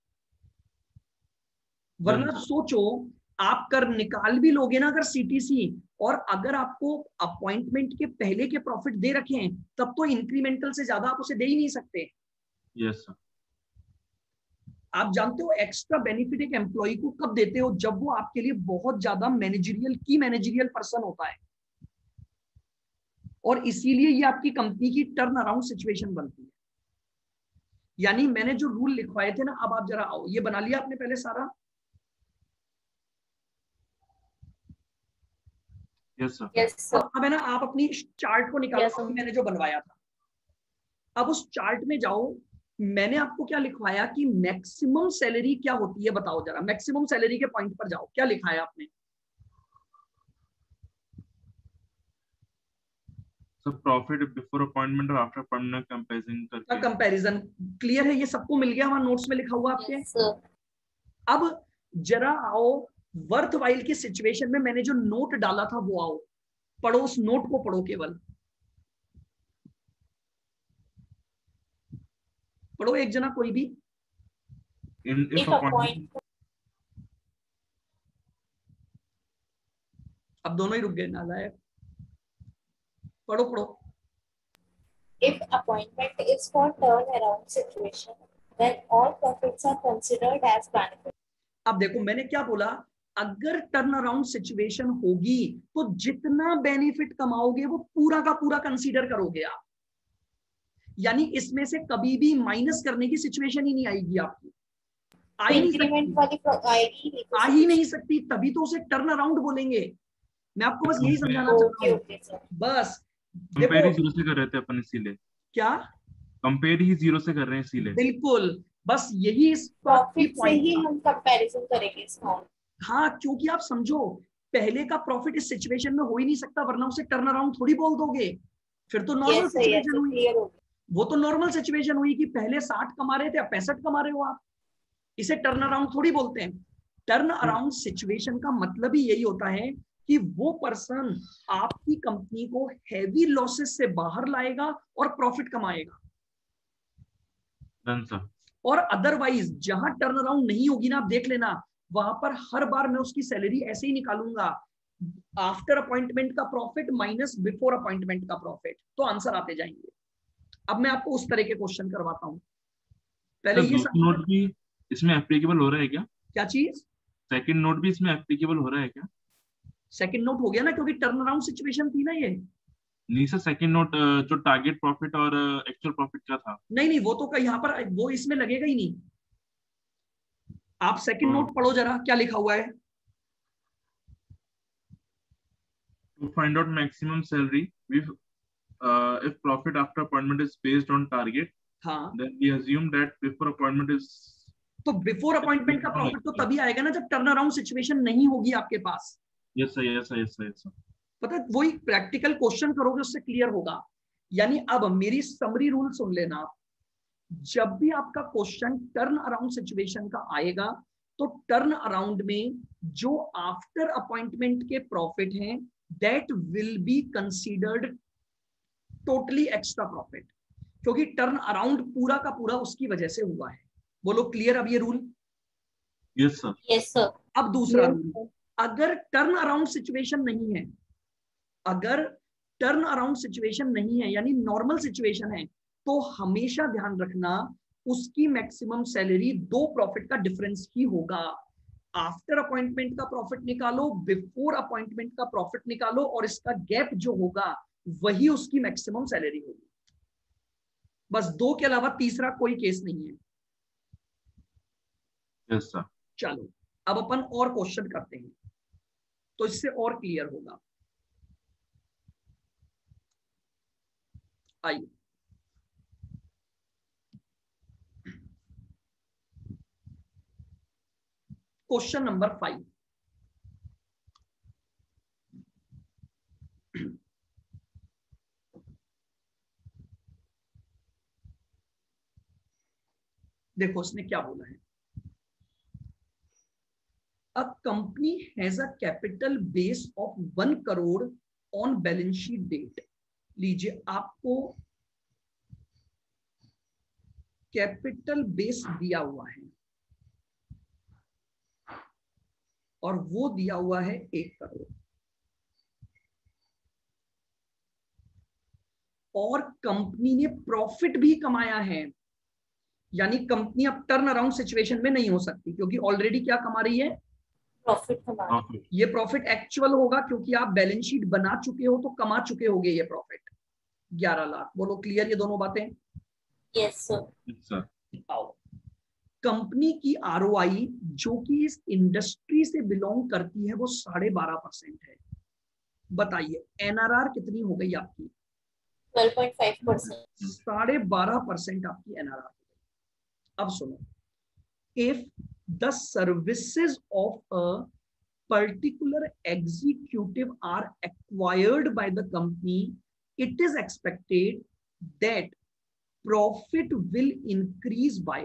वरना सोचो आप कर निकाल भी लोगे ना अगर सीटीसी, और अगर आपको अपॉइंटमेंट के पहले के प्रॉफिट दे रखे हैं तब तो इंक्रीमेंटल से ज्यादा आप उसे दे ही नहीं सकते। Yes sir. आप जानते हो एक्स्ट्रा बेनिफिट एक एम्प्लॉय को कब देते हो? जब वो आपके लिए बहुत ज्यादा मैनेजरियल पर्सन होता है, और इसीलिए ये आपकी कंपनी की टर्न अराउंड सिचुएशन बनती है। यानी मैंने जो रूल लिखवाए थे ना, अब आप जरा आओ, ये बना लिया आपने पहले सारा? Yes sir. अब है ना, आप अपनी चार्ट को निकालो। Yes, sir. मैंने जो बनवाया था, अब उस चार्ट में जाओ। मैंने आपको क्या लिखवाया कि मैक्सिमम सैलरी क्या होती है, बताओ जरा। मैक्सिमम सैलरी के पॉइंट पर जाओ, क्या लिखा है आपने? सब प्रॉफिट बिफोर अपॉइंटमेंट और आफ्टर अपॉइंटमेंट कंपैरिजन करके। कंपैरिजन क्लियर है, ये सबको मिल गया, वहां नोट्स में लिखा हुआ आपके। अब जरा आओ वर्थ वाइल की सिचुएशन में मैंने जो नोट डाला था वो आओ पढ़ो, उस नोट को पढ़ो, केवल पढ़ो एक जना कोई भी। if appointment अब दोनों ही रुक गए, नालायक। पढ़ो पढ़ो। If appointment is for turnaround situation, then all profits are considered as benefit. अब देखो मैंने क्या बोला, अगर टर्न अराउंड सिचुएशन होगी तो जितना बेनिफिट कमाओगे वो पूरा का पूरा कंसीडर करोगे आप। यानी इसमें से कभी भी माइनस करने की सिचुएशन ही नहीं आएगी आपकी। आ ही नहीं इंक्रीमेंट सकती, वाली आएगी आ ही नहीं सकती, तभी तो उसे टर्न अराउंड बोलेंगे। मैं आपको बस यही समझाना चाहता ओके हूँ। Okay sir. बस कंपेयर ही देखो जीरो से कर रहे थे अपन, इसीलिए क्या, कंपेयर ही जीरो से कर रहे हैं इसीलिए। बिल्कुल, बस यही इसका की प्रॉफिट से पॉइंट ही था। हम कंपैरिजन करेंगे इसका। हाँ, क्योंकि आप समझो, पहले का प्रॉफिट इस सिचुएशन में हो ही नहीं सकता, वरना उसे टर्न अराउंड थोड़ी बोल दोगे, फिर तो normal yes sir, yes situation sir, हुई। क्लियर हो गया। वो तो नॉर्मल सिचुएशन हुई कि पहले 60 कमा रहे थे, अब 65 कमा रहे हो आप, इसे टर्न अराउंड थोड़ी बोलते हैं। टर्न अराउंड सिचुएशन का मतलब ही यही होता है कि वो पर्सन आपकी कंपनी को हैवी लॉसेस से बाहर लाएगा और प्रॉफिट कमाएगा। Done sir. और अदरवाइज जहां टर्न अराउंड नहीं होगी ना, आप देख लेना, वहां पर हर बार मैं उसकी सैलरी ऐसे ही निकालूंगा, आफ्टर अपॉइंटमेंट का प्रॉफिट माइनस बिफोर अपॉइंटमेंट का प्रॉफिट, तो आंसर आते जाएंगे। अब मैं आपको उस तरह के क्वेश्चन करवाता हूं, पहले सर ये दूसरा नोट भी इसमें एप्लीकेबल हो रहा है क्या? क्या चीज, सेकंड नोट भी इसमें एप्लीकेबल हो रहा है क्या? सेकंड नोट हो गया ना, क्योंकि टर्न अराउंड सिचुएशन थी ना ये। नहीं सर, सेकंड नोट जो टारगेट प्रॉफिट और एक्चुअल प्रॉफिट का था। नहीं नहीं, वो तो यहाँ पर वो इसमें लगेगा ही नहीं। आप सेकंड नोट पढ़ो जरा, क्या लिखा हुआ है। To find out maximum salary if profit after appointment is based on target, हाँ, then we assume that before appointment is तो बिफोर अपॉइंटमेंट का प्रॉफिट तो तभी आएगा ना जब टर्न अराउंड सिचुएशन नहीं होगी आपके पास। yes sir, yes sir, yes sir, yes sir. पता है, वही प्रैक्टिकल क्वेश्चन करोगे उससे क्लियर होगा। यानी अब मेरी समरी रूल सुन लेना आप, जब भी आपका क्वेश्चन टर्न अराउंड सिचुएशन का आएगा, तो टर्न अराउंड में जो आफ्टर अपॉइंटमेंट के प्रॉफिट हैं, that will be considered totally extra profit, क्योंकि टर्न अराउंड पूरा का पूरा उसकी वजह से हुआ है। बोलो क्लियर अब ये rule. Yes sir. Yes sir. अब दूसरा रूल, अगर टर्न अराउंड सिचुएशन नहीं है, अगर टर्न अराउंड सिचुएशन नहीं है यानी नॉर्मल सिचुएशन है, तो हमेशा ध्यान रखना उसकी मैक्सिमम सैलरी दो प्रॉफिट का डिफरेंस ही होगा। आफ्टर अपॉइंटमेंट का प्रॉफिट निकालो, बिफोर अपॉइंटमेंट का प्रॉफिट निकालो, और इसका गैप जो होगा वही उसकी मैक्सिमम सैलरी होगी। बस दो के अलावा तीसरा कोई केस नहीं है। Yes sir. चलो अब अपन और क्वेश्चन करते हैं, तो इससे और क्लियर होगा। आइए, क्वेश्चन नंबर 5। देखो उसने क्या बोला है। A company has a capital base of 1 crore on balance sheet date। लीजिए, आपको कैपिटल बेस दिया हुआ है और वो दिया हुआ है 1 करोड़, और कंपनी ने प्रॉफिट भी कमाया है। यानी कंपनी अब टर्न अराउंड सिचुएशन में नहीं हो सकती, क्योंकि ऑलरेडी क्या कमा रही है, प्रॉफिट कमा। ये प्रॉफिट एक्चुअल होगा, क्योंकि आप बैलेंस शीट बना चुके हो तो कमा चुके होगे ये प्रॉफिट 11 लाख। बोलो क्लियर ये दोनों बातें। Yes sir. Yes sir. आओ, कंपनी की आरओआई जो कि इस इंडस्ट्री से बिलोंग करती है वो 12.5% है। बताइए एनआरआर कितनी हो गई आपकी, 12.5%। 12.5% आपकी एनआरआर। अब सुनो, if the services of a particular executive are acquired by the company, it is expected that profit will increase by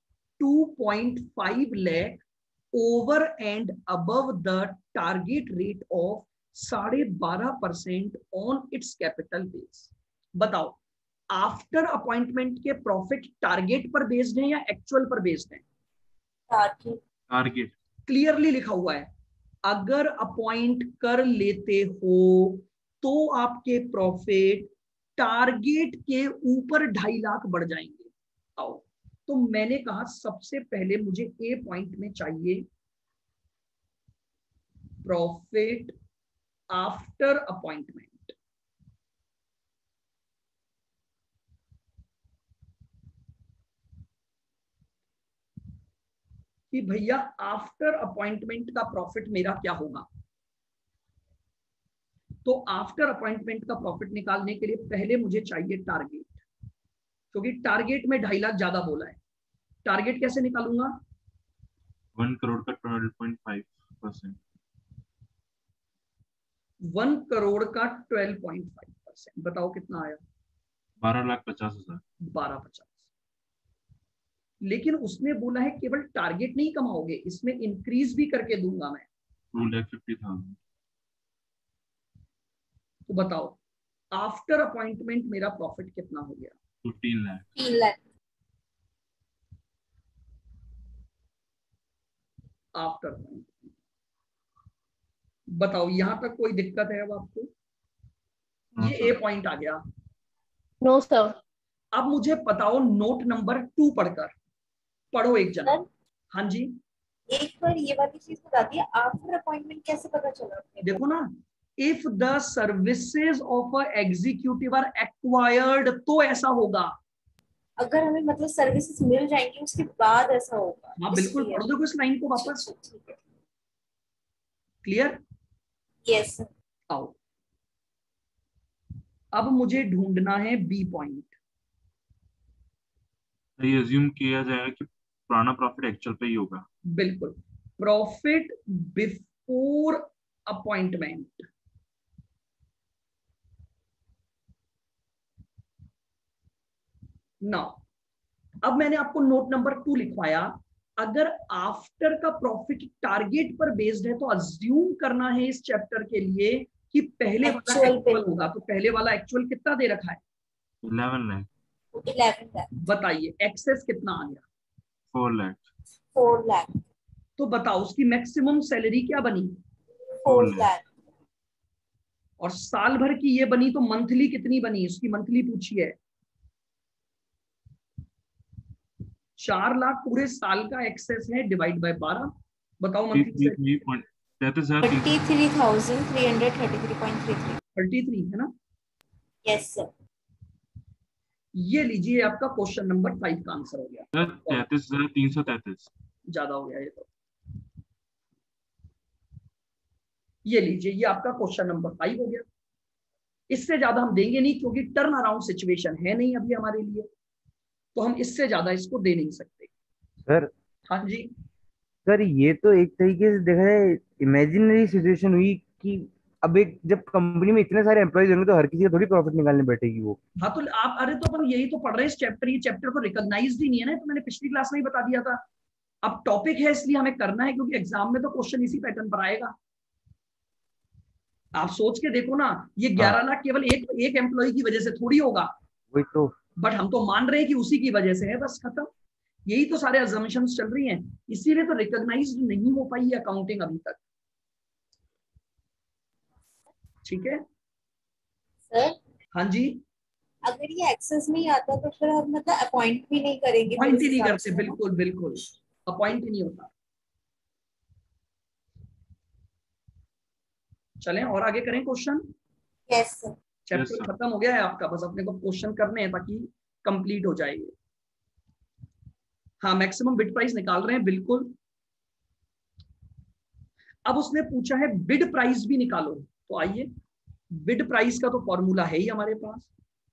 2.5 lakh over and above the target rate of 12.5% on its capital base। बताओ, after appointment के profit target पर based है या actual पर based है? Target. Clearly लिखा हुआ है, अगर अपॉइंट कर लेते हो तो आपके प्रॉफिट टारगेट के ऊपर 2.5 लाख बढ़ जाएंगे। आओ, तो मैंने कहा सबसे पहले मुझे ए पॉइंट में चाहिए प्रॉफिट आफ्टर अपॉइंटमेंट। कि भैया आफ्टर अपॉइंटमेंट का प्रॉफिट मेरा क्या होगा। तो आफ्टर अपॉइंटमेंट का प्रॉफिट निकालने के लिए पहले मुझे चाहिए टारगेट, क्योंकि टारगेट में 2.5 लाख ज्यादा बोला है। टारगेट कैसे निकालूंगा? 1 करोड़ का 12.5%। 1 करोड़ का 12.5%, बताओ कितना आया? 12,50,000। 12,50,000। लेकिन उसने बोला है केवल टारगेट नहीं कमाओगे, इसमें इंक्रीज भी करके दूंगा मैं। 2,50,000। तो बताओ आफ्टर अपॉइंटमेंट मेरा प्रॉफिट कितना हो गया? 15 लाख। 3 लाख। After appointment. बताओ यहां तक कोई दिक्कत है अब आपको? ये ए पॉइंट आ गया। No sir. अब मुझे बताओ नोट नंबर 2 पढ़कर, पढ़ो एक जना। सर हाँ जी, एक बार ये वाली चीज बता दी, आफ्टर अपॉइंटमेंट कैसे पता चला आपने? देखो ना, if the services of a executive are acquired, तो ऐसा होगा। अगर हमें मतलब सर्विसेज मिल जाएंगी उसके बाद ऐसा होगा। हाँ बिल्कुल, इसलिए। पढ़ दो इस लाइन को वापस। ठीक है। क्लियर? यस। आओ अब मुझे ढूंढना है बी पॉइंट। ये अज्यूम किया जाएगा कि पुराना प्रॉफिट एक्चुअल पे ही होगा। बिल्कुल, प्रॉफिट बिफोर अपॉइंटमेंट। नाउ अब मैंने आपको नोट नंबर 2 लिखवाया। अगर आफ्टर का प्रॉफिट टारगेट पर बेस्ड है तो अज्यूम करना है इस चैप्टर के लिए कि पहले वाला Actual पे एक्चुअल होगा। तो पहले वाला एक्चुअल कितना दे रखा है? 11 लाख। 11 लाख। बताइए एक्सेस कितना आ गया? 4 लाख। 4 लाख। तो बताओ उसकी मैक्सिमम सैलरी क्या बनी? 4 लाख। और साल भर की ये बनी तो मंथली कितनी बनी? उसकी मंथली पूछिए। 4 लाख पूरे साल का एक्सेस है, डिवाइड बाय 12। बताओ मंथली 33,333.33। 33 है ना? Yes sir. ये लीजिए आपका क्वेश्चन नंबर 5 का आंसर हो गया। 33,333। ज्यादा हो गया ये तो। ये लीजिए, ये आपका क्वेश्चन नंबर 5 हो गया। इससे ज्यादा हम देंगे नहीं क्योंकि टर्न अराउंड सिचुएशन है नहीं अभी हमारे लिए, तो हम इससे ज्यादा इसको दे नहीं सकते। सर हाँ जी, सर ये तो एक तरीके से देखा जाए इमेजिनरी सिचुएशन हुई कि अब एक जब कंपनी में इतने सारे एम्प्लॉइज होंगे तो हर किसी का थोड़ी प्रॉफिट निकालने बैठेगी वो। हाँ तो आप, अरे तो अपन यही तो पढ़ रहे हैं इस चैप्टर, ये चैप्टर तो रिकॉग्नाइज्ड ही नहीं है ना, तो मैंने पिछली क्लास में ही बता दिया था। अब टॉपिक है इसलिए हमें करना है, क्योंकि एग्जाम में तो क्वेश्चन इसी पैटर्न पर आएगा। आप सोच के देखो ना, ये 11 लाख केवल एक एम्प्लॉय की वजह से थोड़ी होगा, वही तो। बट हम तो मान रहे हैं कि उसी की वजह से है, बस खत्म। यही तो सारे अजम्पशंस चल रही हैं, इसीलिए तो रिकॉग्नाइज्ड नहीं हो पाई है अकाउंटिंग अभी तक। ठीक है सर हाँ जी, अगर ये एक्सेस नहीं आता तो फिर हम मतलब अपॉइंट भी नहीं करेंगे फिर अपॉइंट इस ही नहीं हिसाब करते, से, है ना? बिल्कुल बिल्कुल अपॉइंट ही नहीं होता। चलें और आगे करें क्वेश्चन। Yes sir. चैप्टर खत्म हो गया है आपका, बस अपने को क्वेश्चन करने हैं ताकि कंप्लीट हो जाएगी। हाँ मैक्सिमम बिड प्राइस निकाल रहे हैं, बिल्कुल। अब उसने पूछा है बिड प्राइस भी निकालो, तो आइए, बिड प्राइस का तो फॉर्मूला है ही हमारे पास।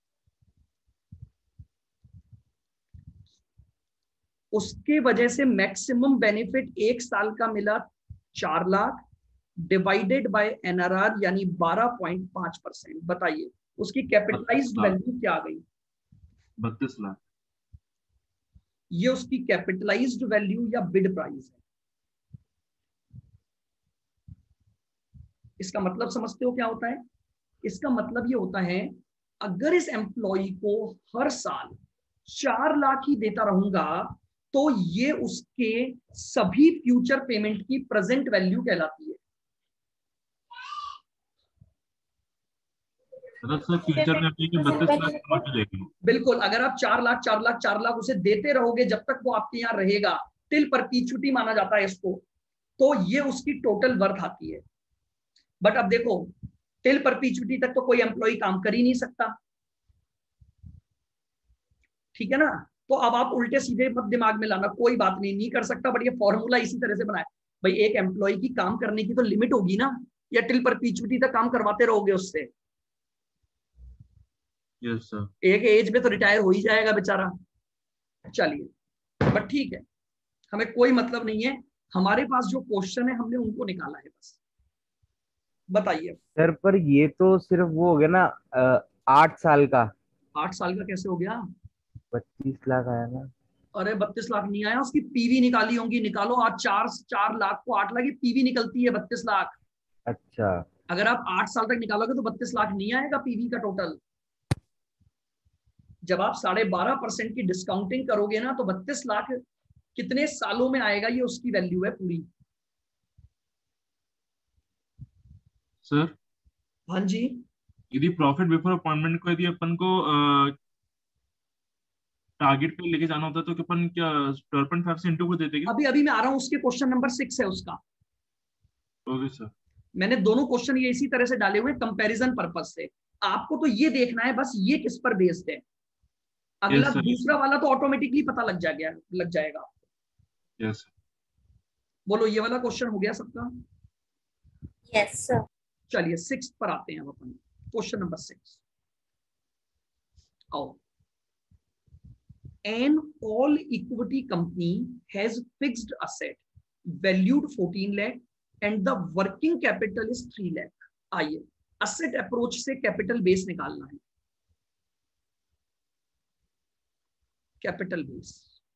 उसके वजह से मैक्सिमम बेनिफिट 1 साल का मिला 4 लाख डिवाइडेड बाय एनआरआर यानी 12.5%। बताइए उसकी कैपिटलाइज्ड वैल्यू क्या आ गई? 32 लाख। ये उसकी कैपिटलाइज्ड वैल्यू या बिड प्राइस है। इसका मतलब समझते हो क्या होता है? इसका मतलब ये होता है अगर इस एम्प्लॉय को हर साल 4 लाख ही देता रहूंगा तो ये उसके सभी फ्यूचर पेमेंट की प्रेजेंट वैल्यू कहलाती है। सर फ्यूचर में अपनी 32 लाख कमा के देगी। बिल्कुल, अगर आप 4 लाख 4 लाख 4 लाख उसे देते रहोगे जब तक वो आपके यहाँ रहेगा, टिल परपीचुटी माना जाता है इसको, तो ये उसकी टोटल वर्थ आती है। बट अब देखो टिल परपीचुटी तक तो कोई एम्प्लॉय काम कर ही नहीं सकता, ठीक है ना? तो अब आप उल्टे सीधे मत दिमाग में लाना, कोई बात नहीं, नहीं कर सकता, बट ये फॉर्मूला इसी तरह से बनाया। भाई एक एम्प्लॉय की काम करने की तो लिमिट होगी ना, या टिल परपीचुइटी तक काम करवाते रहोगे उससे? Yes sir. एक एज में तो रिटायर हो ही जाएगा बेचारा। चलिए, बट ठीक है, हमें कोई मतलब नहीं है, हमारे पास जो क्वेश्चन है हमने उनको निकाला है बस। बताइए। सर पर ये तो सिर्फ वो हो गया ना, 8 साल का। 8 साल का कैसे हो गया? 25 लाख आया ना। अरे 32 लाख नहीं आया, उसकी पीवी निकाली होंगी, निकालो। आज 4 लाख को 8 लाख की पीवी निकलती है, 32 लाख। अच्छा। अगर आप 8 साल तक निकालोगे तो 32 लाख नहीं आएगा पीवी का टोटल। जब आप 12.5% की डिस्काउंटिंग करोगे ना, तो 32 लाख कितने सालों में आएगा, ये उसकी वैल्यू है पूरी। सर हाँ जी। यदि प्रॉफिट बिफोर अपॉइंटमेंट को यदि अपन को टारगेट पे लेके जाना होता है तो अपन क्या 12.5 से इंटू को देते क्या? अभी अभी मैं आ रहा हूं, उसके क्वेश्चन नंबर 6 है उसका। Okay sir. मैंने दोनों क्वेश्चन ये इसी तरह से डाले हुए कंपैरिजन पर्पस से। आपको तो ये देखना है बस, ये किस पर बेस्ड है। अगला यस सर। दूसरा वाला तो ऑटोमेटिकली पता लग जाएगा। यस। बोलो, ये वाला क्वेश्चन हो गया सबका? Yes, sir. चलिए 6 पर आते हैं अब अपन। क्वेश्चन नंबर 6 आओ। An all equity company has fixed asset valued 14 lakh and the working capital is 3 lakh. आइए asset approach से कैपिटल बेस निकालना है। कैपिटल बेस,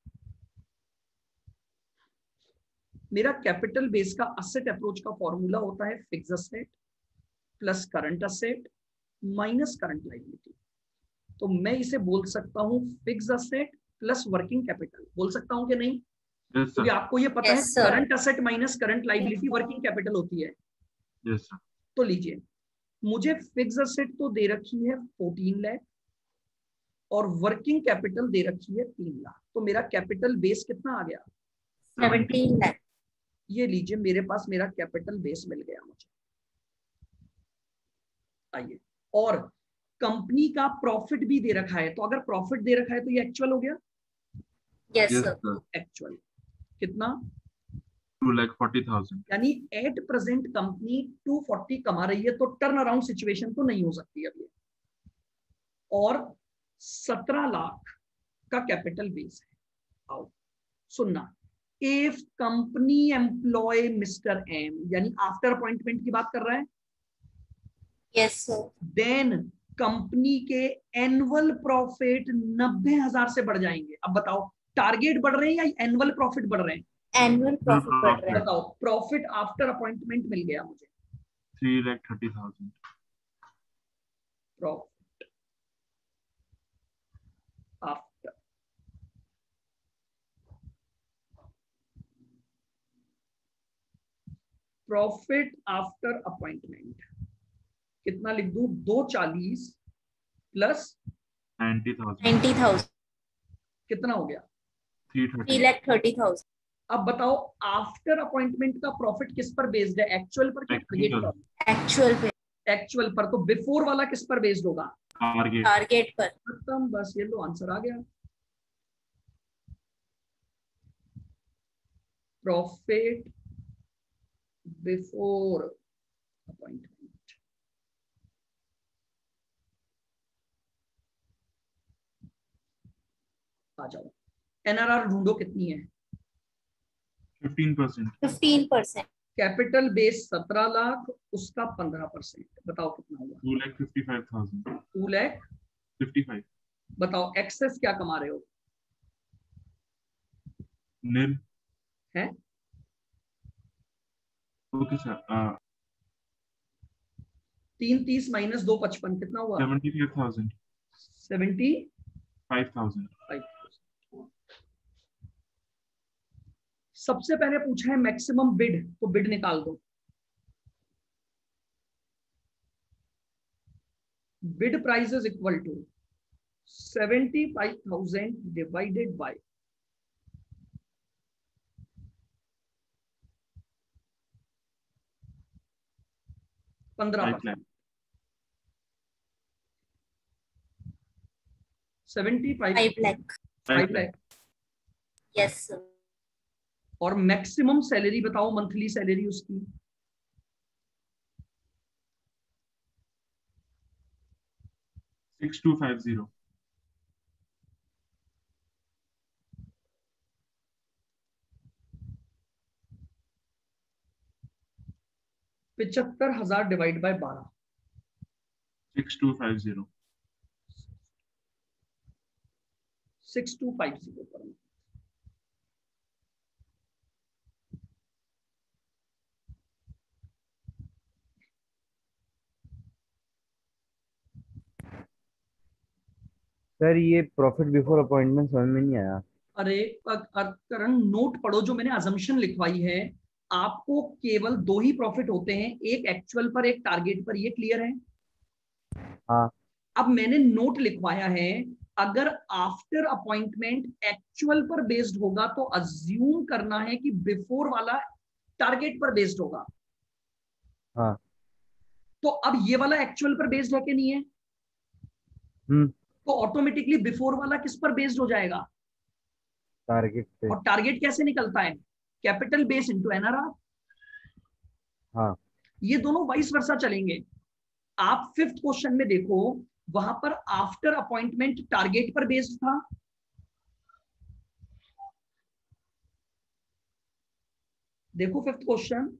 मेरा कैपिटल बेस का asset approach का फॉर्मूला होता है fix asset plus current asset minus current liability. तो मैं इसे बोल सकता हूं fix asset plus working capital, बोल सकता हूं कि नहीं? यस क्योंकि सर। आपको ये पता है Yes, sir. Current asset minus current liability working capital होती है। Yes sir. तो लीजिए, मुझे फिक्स असेट तो दे रखी है 14 लाख और वर्किंग कैपिटल दे रखी है 3 लाख। तो मेरा कैपिटल बेस कितना आ गया? 17 lakh. ये लीजिए, मेरे पास मेरा कैपिटल बेस मिल गया मुझे। आइए, और कंपनी का प्रॉफिट भी दे रखा है, तो अगर प्रॉफिट दे रखा है तो ये एक्चुअल हो गया। Yes, yes sir. Sir. Actual कितना? 2,40,000। यानी एट प्रेजेंट कंपनी 240 कमा रही है, तो टर्न अराउंड सिचुएशन तो नहीं हो सकती अभी। और 17 लाख का कैपिटल बेस है। आओ सुनना, if company employ mister M, यानी आफ्टर अपॉइंटमेंट की बात कर रहा है, Yes, sir. देन कंपनी के एनुअल प्रॉफिट 90,000 से बढ़ जाएंगे। अब बताओ, टारगेट बढ़ रहे हैं या एनुअल प्रॉफिट बढ़ रहे हैं? Annual profit बढ़ रहा है. बताओ, प्रॉफिट आफ्टर अपॉइंटमेंट मिल गया मुझे, 3,30,000। प्रॉफिट आफ्टर अपॉइंटमेंट कितना लिख दूं? 240 प्लस 90,000। 90,000. कितना हो गया? 330। 3,30,000. अब बताओ, आफ्टर अपॉइंटमेंट का प्रॉफिट किस पर बेस्ड है, एक्चुअल पर कि टारगेट पर? Actual पे. एक्चुअल पर। तो बिफोर वाला किस पर बेस्ड होगा? टारगेट। Target पर. खत्म, बस ये लो आंसर आ गया। Profit before appointment. आ जाओ, एनआरआर ढूंढो कितनी है। 15%। 15%. कैपिटल बेस 17 लाख, उसका 15%, बताओ कितना हुआ? 2,55,000। 2 लाख। 55। बताओ एक्सेस क्या कमा रहे हो? नील। है ओके सर। 330 माइनस 2 55, कितना हुआ? 75,000। 75,000। 5,000। सबसे पहले पूछा है मैक्सिमम बिड, तो बिड निकाल दो। Bid price is equal to 75,000 divided by 15%। 75 5 lakh. 5 lakh. Yes, sir. और मैक्सिमम सैलरी बताओ, मंथली सैलरी उसकी? 6250। 75,000 divide by 12, 6250। 6250 per month. Sir ये प्रॉफिट बिफोर अपॉइंटमेंट समझ में नहीं आया। अरे करण, नोट पढ़ो जो मैंने अजम्पशन लिखवाई है। आपको केवल दो ही प्रॉफिट होते हैं, एक एक्चुअल पर, एक टारगेट पर। ये क्लियर है? हाँ। अब मैंने नोट लिखवाया है, अगर आफ्टर अपॉइंटमेंट एक्चुअल पर बेस्ड होगा तो अज्यूम करना है कि बिफोर वाला टारगेट पर बेस्ड होगा। हाँ। तो अब ये वाला एक्चुअल पर बेस्ड है कि नहीं है? तो ऑटोमेटिकली बिफोर वाला किस पर बेस्ड हो जाएगा? टारगेट पे। और टारगेट कैसे निकलता है? Capital base into NRR. हाँ। ये दोनों वाइस वर्सा चलेंगे। आप 5th क्वेश्चन में देखो, वहां पर आफ्टर अपॉइंटमेंट टारगेट पर बेस्ड था। देखो 5th क्वेश्चन।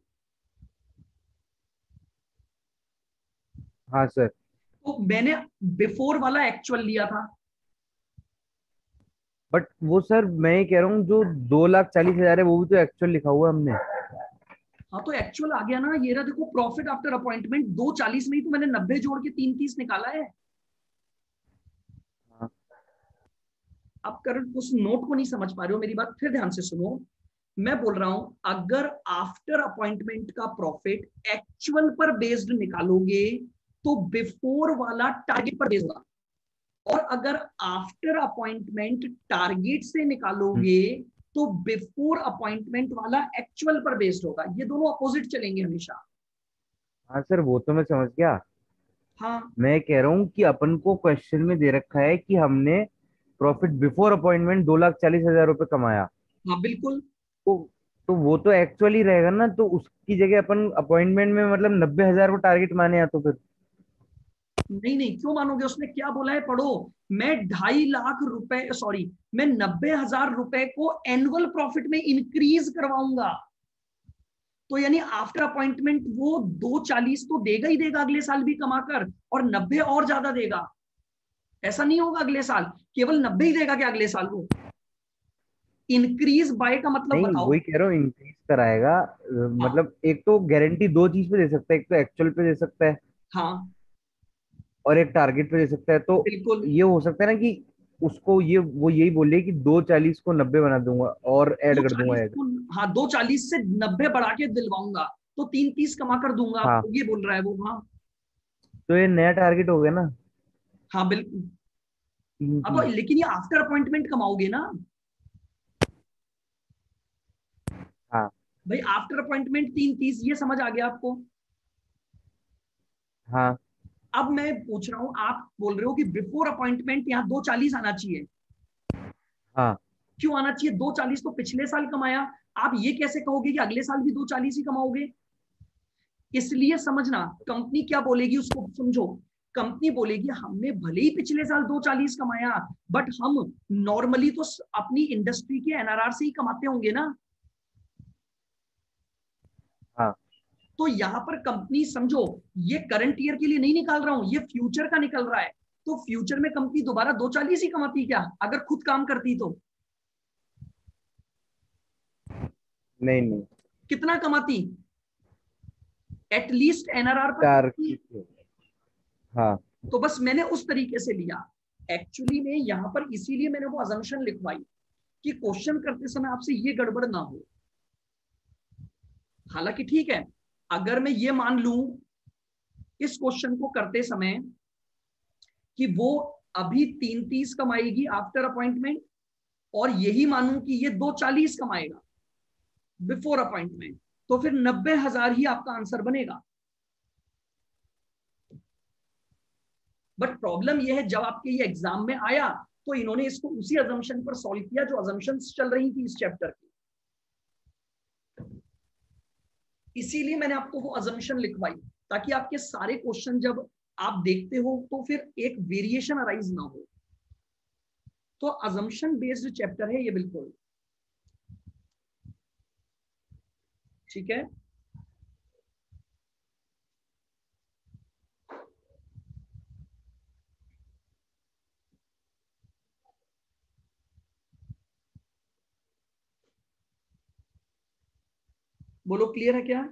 हाँ सर। तो मैंने बिफोर वाला एक्चुअल लिया था। बट वो सर मैं ये कह रहा हूँ जो 2,40,000 है वो भी तो एक्चुअल लिखा हुआ है हमने। हाँ तो एक्चुअल आ गया ना, ये रहा देखो, प्रॉफिट आफ्टर अपॉइंटमेंट 240 में ही तो मैंने 90 जोड़ के 330 निकाला है। हाँ। अब करण उस नोट को नहीं समझ पा रहे हो, मेरी बात फिर ध्यान से सुनो। मैं बोल रहा हूं, अगर आफ्टर अपॉइंटमेंट का प्रॉफिट एक्चुअल पर बेस्ड निकालोगे तो बिफोर वाला टारगेट पर बेस्ड होगा, और अगर आफ्टर अपॉइंटमेंट टारगेट से निकालोगे तो बिफोर अपॉइंटमेंट वाला एक्चुअल पर बेस्ड होगा। ये दोनों अपोजिट चलेंगे हमेशा। हाँ सर वो तो मैं समझ गया। हाँ मैं कह रहा हूँ कि अपन को क्वेश्चन में दे रखा है कि हमने प्रॉफिट बिफोर अपॉइंटमेंट 2,40,000 रुपये कमाया। हाँ बिल्कुल। तो तो वो तो एक्चुअली रहेगा ना, तो उसकी जगह अपन अपॉइंटमेंट में मतलब 90,000 को टारगेट माने या तो फिर। नहीं नहीं, क्यों मानोगे? उसने क्या बोला है, पढ़ो। मैं 2.5 लाख रुपए, सॉरी, मैं 90,000 रुपए को एनुअल प्रॉफिट में इंक्रीज करवाऊंगा। तो यानी आफ्टर अपॉइंटमेंट वो 240 तो देगा ही देगा अगले साल भी कमाकर, और 90 और ज्यादा देगा। ऐसा नहीं होगा अगले साल केवल 90 ही देगा क्या अगले साल वो? इंक्रीज बाय का मतलब नहीं बताओ। वही कह रहा हूँ इंक्रीज कराएगा। हाँ मतलब एक तो गारंटी दो चीज पे दे सकता है, एक तो एक्चुअल पे दे सकता है हाँ और एक टारगेट पे दे सकता है। तो बिल्कुल। ये हो सकता है ना कि उसको ये वो यही बोले कि 240 को 90 बना दूंगा और ऐड दो कर दूंगा चालीस ऐड। को, हाँ 240 से 90 बढ़ा के दिलवाऊंगा, तो 330 कमा कर दूंगा हाँ आपको, ये बोल रहा है वो। हाँ तो ये नया टारगेट हो गया ना हाँ बिल्कुल। अब 330। लेकिन ये आफ्टर अपॉइंटमेंट कमाओगे ना हाँ। भाई, आफ्टर अपॉइंटमेंट 330, ये समझ आ गया आपको? हाँ। अब मैं पूछ रहा हूं, आप बोल रहे हो कि बिफोर अपॉइंटमेंट यहाँ 240 आना चाहिए। हाँ। क्यों आना चाहिए? 240 तो पिछले साल कमाया। आप ये कैसे कहोगे कि अगले साल भी 240 ही कमाओगे? इसलिए समझना, कंपनी क्या बोलेगी उसको समझो। कंपनी बोलेगी हमने भले ही पिछले साल 240 कमाया, बट हम नॉर्मली तो अपनी इंडस्ट्री के एनआरआर से ही कमाते होंगे ना। हाँ। तो यहां पर कंपनी समझो, ये करंट ईयर के लिए नहीं निकाल रहा हूं, ये फ्यूचर का निकल रहा है। तो फ्यूचर में कंपनी दोबारा 240 ही कमाती क्या अगर खुद काम करती तो? नहीं नहीं। कितना कमाती? एटलीस्ट एनआरआर पर चार कमाती। हाँ। तो बस मैंने उस तरीके से लिया। एक्चुअली में यहां पर इसीलिए मैंने वो अजम्पशन लिखवाई कि क्वेश्चन करते समय आपसे ये गड़बड़ ना हो। हालांकि ठीक है, अगर मैं ये मान लूं इस क्वेश्चन को करते समय कि वो अभी 330 कमाएगी आफ्टर अपॉइंटमेंट, और यही मानूं कि ये 240 कमाएगा बिफोर अपॉइंटमेंट, तो फिर 90,000 ही आपका आंसर बनेगा। बट प्रॉब्लम यह है, जब आपके ये एग्जाम में आया तो इन्होंने इसको उसी अजम्पशन पर सॉल्व किया जो अजम्पशंस चल रही थी इस चैप्टर की, इसीलिए मैंने आपको वो अजम्पशन लिखवाई ताकि आपके सारे क्वेश्चन जब आप देखते हो तो फिर एक वेरिएशन अराइज ना हो। तो अजम्पशन बेस्ड चैप्टर है ये, बिल्कुल ठीक है। बोलो क्लियर है क्या?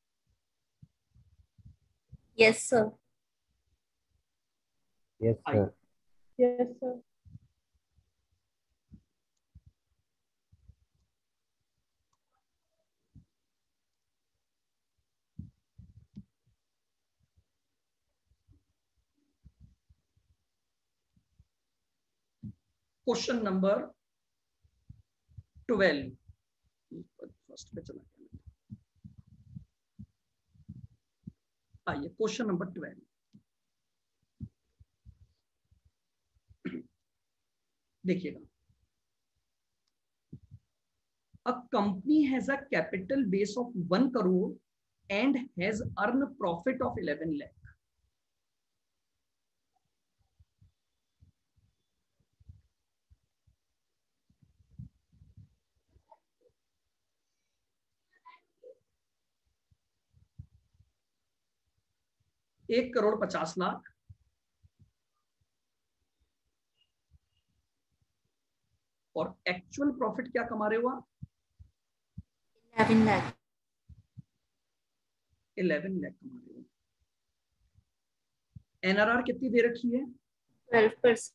Yes, sir. Yes sir. Yes, sir. Question number 12 first पे चला गया। आइए क्वेश्चन नंबर 12, देखिएगा। A company has a capital base of 1 crore and has earned profit of 11 lakh. एक करोड़ 50 लाख और एक्चुअल प्रॉफिट क्या कमा रहे हो आप? 11 lakh. 11 लाख कमा रहे हो। एनआरआर कितनी दे रखी है? 12%.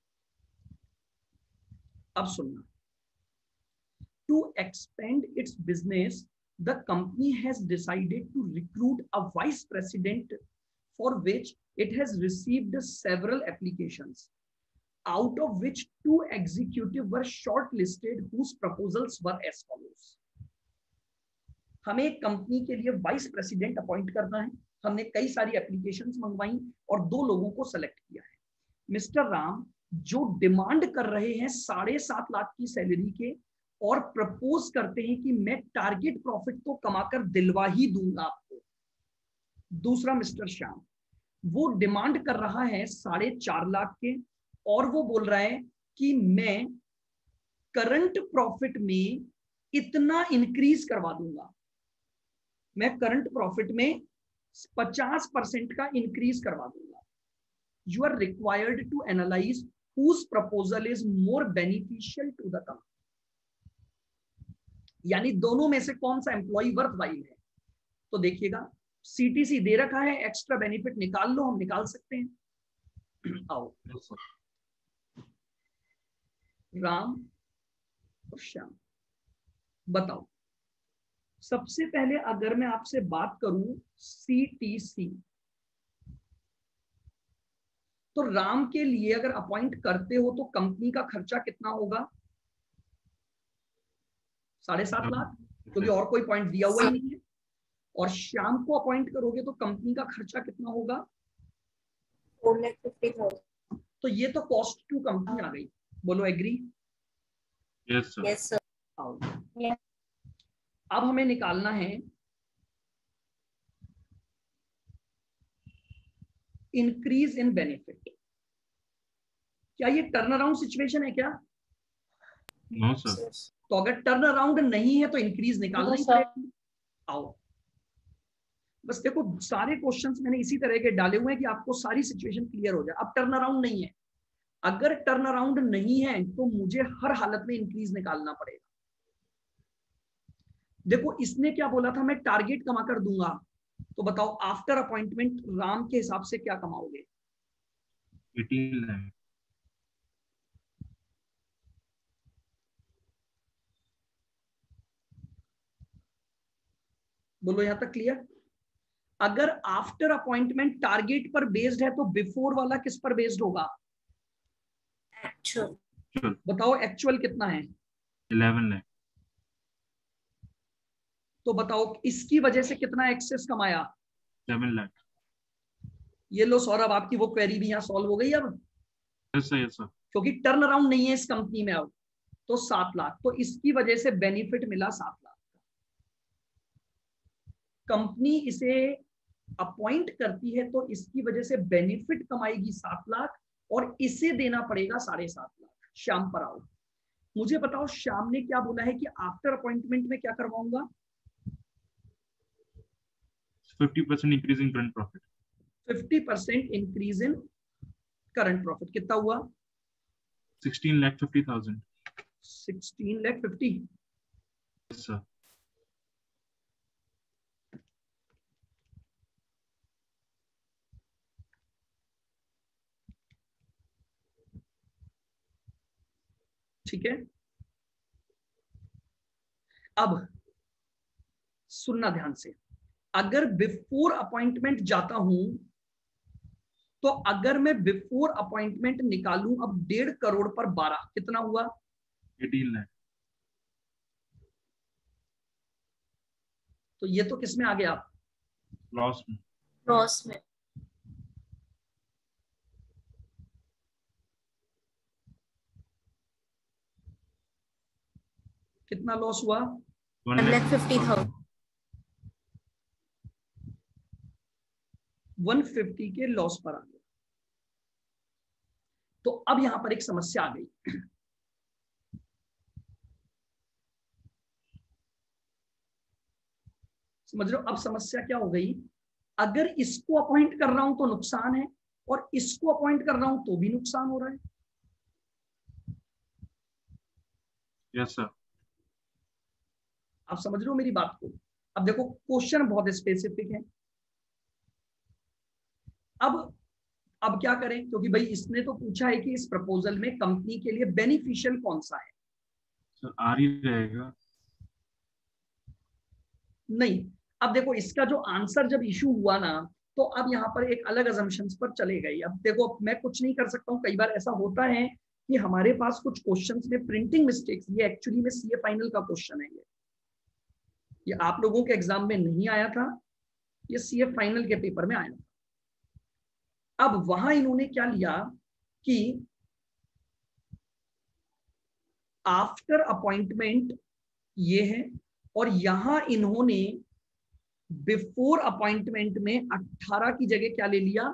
अब सुनना, to expand its business the company has decided to recruit a vice president for which it has received several applications, out of which 2 executives were shortlisted whose proposals were as follows. हमें एक company के लिए vice president appoint करना है। हमने कई सारी applications मंगवाई और 2 लोगों को सेलेक्ट किया है। मिस्टर राम जो डिमांड कर रहे हैं 7.5 लाख की सैलरी के और प्रपोज करते हैं कि मैं टारगेट प्रॉफिट तो कमाकर दिलवा ही दूंगा आपको। दूसरा मिस्टर श्याम, वो डिमांड कर रहा है 4.5 लाख के और वो बोल रहा है कि मैं करंट प्रॉफिट में इतना इंक्रीज करवा दूंगा, मैं करंट प्रॉफिट में 50% का इंक्रीज करवा दूंगा। You are required to analyse whose proposal is more beneficial to the company. यानी दोनों में से कौन सा एम्प्लॉय वर्थवाइल है। तो देखिएगा सीटीसी दे रखा है, एक्स्ट्रा बेनिफिट निकाल लो, हम निकाल सकते हैं। आओ राम और श्याम बताओ। सबसे पहले अगर मैं आपसे बात करूं सीटीसी, तो राम के लिए अगर अपॉइंट करते हो तो कंपनी का खर्चा कितना होगा? 7.5 लाख, क्योंकि और कोई पॉइंट दिया हुआ ही नहीं है। और श्याम को अपॉइंट करोगे तो कंपनी का खर्चा कितना होगा? 4,50,000. तो ये तो कॉस्ट टू कंपनी आ गई। बोलो agree? Yes sir. Yes, sir. आओ Yes. अब हमें निकालना है इंक्रीज इन बेनिफिट। क्या ये टर्न अराउंड सिचुएशन है क्या? No sir. तो अगर टर्न अराउंड नहीं है तो इंक्रीज निकालना ही No, sir. पड़ेगा। आओ बस देखो सारे क्वेश्चंस मैंने इसी तरह के डाले हुए हैं कि आपको सारी सिचुएशन क्लियर हो जाए। अब टर्न अराउंड नहीं है, अगर टर्न अराउंड नहीं है तो मुझे हर हालत में इंक्रीज निकालना पड़ेगा। देखो इसने क्या बोला था, मैं टारगेट कमा कर दूंगा, तो बताओ आफ्टर अपॉइंटमेंट राम के हिसाब से क्या कमाओगे? 18 लाख। बोलो यहां तक क्लियर? अगर आफ्टर अपॉइंटमेंट टारगेट पर बेस्ड है तो बिफोर वाला किस पर बेस्ड होगा? Actual. बताओ एक्चुअल कितना है? 11 लाख। तो बताओ इसकी वजह से कितना एक्सेस कमाया? 7 लाख। ये लो सौरभ, आपकी वो क्वेरी भी यहां सॉल्व हो गई। अब यस सर, यस सर। क्योंकि टर्न अराउंड नहीं है इस कंपनी में अब, तो 7 लाख, तो इसकी वजह से बेनिफिट मिला 7 लाख। कंपनी इसे अपॉइंट करती है तो इसकी वजह से बेनिफिट कमाएगी 7 लाख और इसे देना पड़ेगा 7.5 लाख। श्याम पर आओ, मुझे बताओ श्याम ने क्या बोला है कि आफ्टर अपॉइंटमेंट में क्या करवाऊंगा? 50% increase in current profit. 50% increase in current profit कितना हुआ? 16,50,000। 16,50,000। Yes sir. ठीक है, अब सुनना ध्यान से, अगर बिफोर अपॉइंटमेंट जाता हूं तो अगर मैं बिफोर अपॉइंटमेंट निकालूं अब 1.5 करोड़ पर 12 कितना हुआ? 18 लाख। तो ये तो किसमें आ गया? लॉस में। लॉस में। कितना लॉस हुआ? 1,50,000। 150 के लॉस पर आ गया। तो अब यहां पर एक समस्या आ गई। समझ लो अब समस्या क्या हो गई? अगर इसको अपॉइंट कर रहा हूं तो नुकसान है और इसको अपॉइंट कर रहा हूं तो भी नुकसान हो रहा है। Yes sir. आप समझ रहे हो मेरी बात को? अब देखो क्वेश्चन बहुत स्पेसिफिक है। अब क्या करें, क्योंकि भाई इसने तो पूछा है कि इस प्रपोजल में कंपनी के लिए बेनिफिशियल कौन सा है। सर आर ही रहेगा। नहीं, अब देखो इसका जो आंसर जब इशू हुआ ना तो अब यहाँ पर एक अलग अजम्पशंस पर चले गई। अब देखो मैं कुछ नहीं कर सकता हूँ, कई बार ऐसा होता है कि हमारे पास कुछ क्वेश्चंस में प्रिंटिंग मिस्टेक्स, ये एक्चुअली में सीए फाइनल का क्वेश्चन है, ये आप लोगों के एग्जाम में नहीं आया था, ये सीए फाइनल के पेपर में आया था। अब वहां इन्होंने क्या लिया कि आफ्टर अपॉइंटमेंट ये है और यहां इन्होंने बिफोर अपॉइंटमेंट में 18 की जगह क्या ले लिया?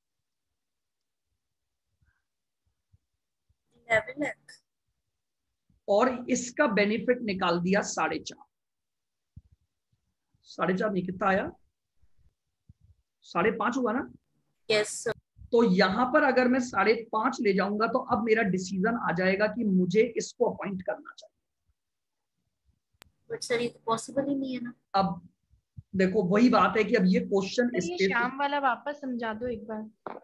11 लाख। और इसका बेनिफिट निकाल दिया 4.5। 4.5 नहीं, कितना आया? 5.5 हुआ ना? Yes sir. तो यहां पर अगर मैं 5.5 ले जाऊंगा तो अब मेरा डिसीजन आ जाएगा कि मुझे इसको अपॉइंट करना चाहिए। बट सर ये तो पॉसिबल ही नहीं है ना। अब देखो वही बात है कि अब ये क्वेश्चन ये शाम वाला वापस समझा दो एक बार।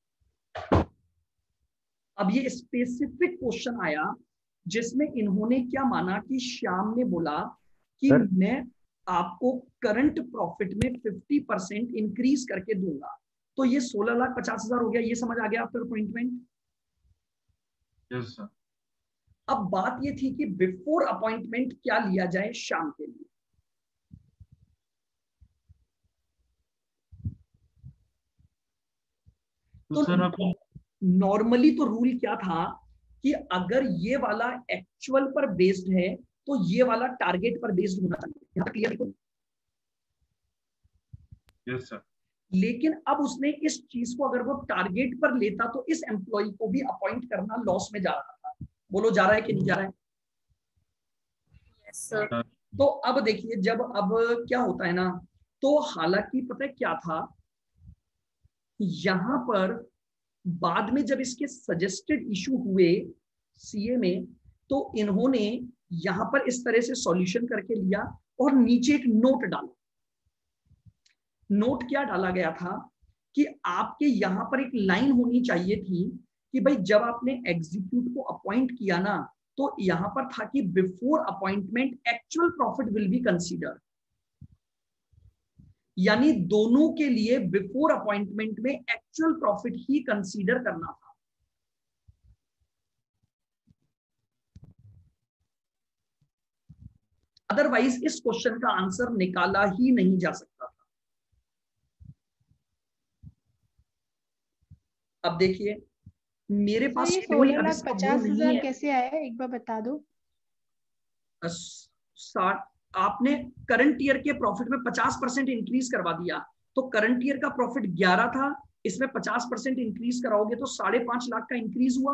अब ये स्पेसिफिक क्वेश्चन आया जिसमें इन्होंने क्या माना कि श्याम ने बोला कि सर? मैं आपको करंट प्रॉफिट में 50% इंक्रीज करके दूंगा, तो ये 16,50,000 हो गया। ये समझ आ गया आफ्टर अपॉइंटमेंट? Yes sir. अब बात ये थी कि बिफोर अपॉइंटमेंट क्या लिया जाए श्याम के लिए। तो सर आप नॉर्मली तो रूल क्या था कि अगर ये वाला एक्चुअल पर बेस्ड है तो ये वाला टारगेट पर बेस्ड होना चाहिए। यहां क्लियर? Yes sir. लेकिन अब उसने इस चीज को अगर वो टारगेट पर लेता तो इस एम्प्लॉय को भी अपॉइंट करना लॉस में जा रहा था। बोलो जा रहा है कि नहीं जा रहा है? Yes sir. तो अब देखिए जब अब क्या होता है ना, तो हालांकि पता है क्या था, यहां पर बाद में जब इसके सजेस्टेड इशू हुए सीए में तो इन्होंने यहां पर इस तरह से सॉल्यूशन करके लिया और नीचे एक नोट डाला। नोट क्या डाला गया था कि आपके यहां पर एक लाइन होनी चाहिए थी कि भाई जब आपने एग्जीक्यूट को अपॉइंट किया ना तो यहां पर था कि before appointment actual profit will be consider, यानी दोनों के लिए बिफोर अपॉइंटमेंट में एक्चुअल प्रॉफिट ही कंसीडर करना था। अदरवाइज इस क्वेश्चन का आंसर निकाला ही नहीं जा सकता था। अब देखिए मेरे सर पास ये कोई अब इसका वो 16,50,000 नहीं है। कैसे आया है, एक बार बता दो। 60 आपने करंट ईयर के प्रॉफिट में 50% इंक्रीज करवा दिया, तो करंट ईयर का प्रॉफिट 11 था, इसमें 50% इंक्रीज कराओगे तो 5.5 लाख का इंक्रीज हुआ,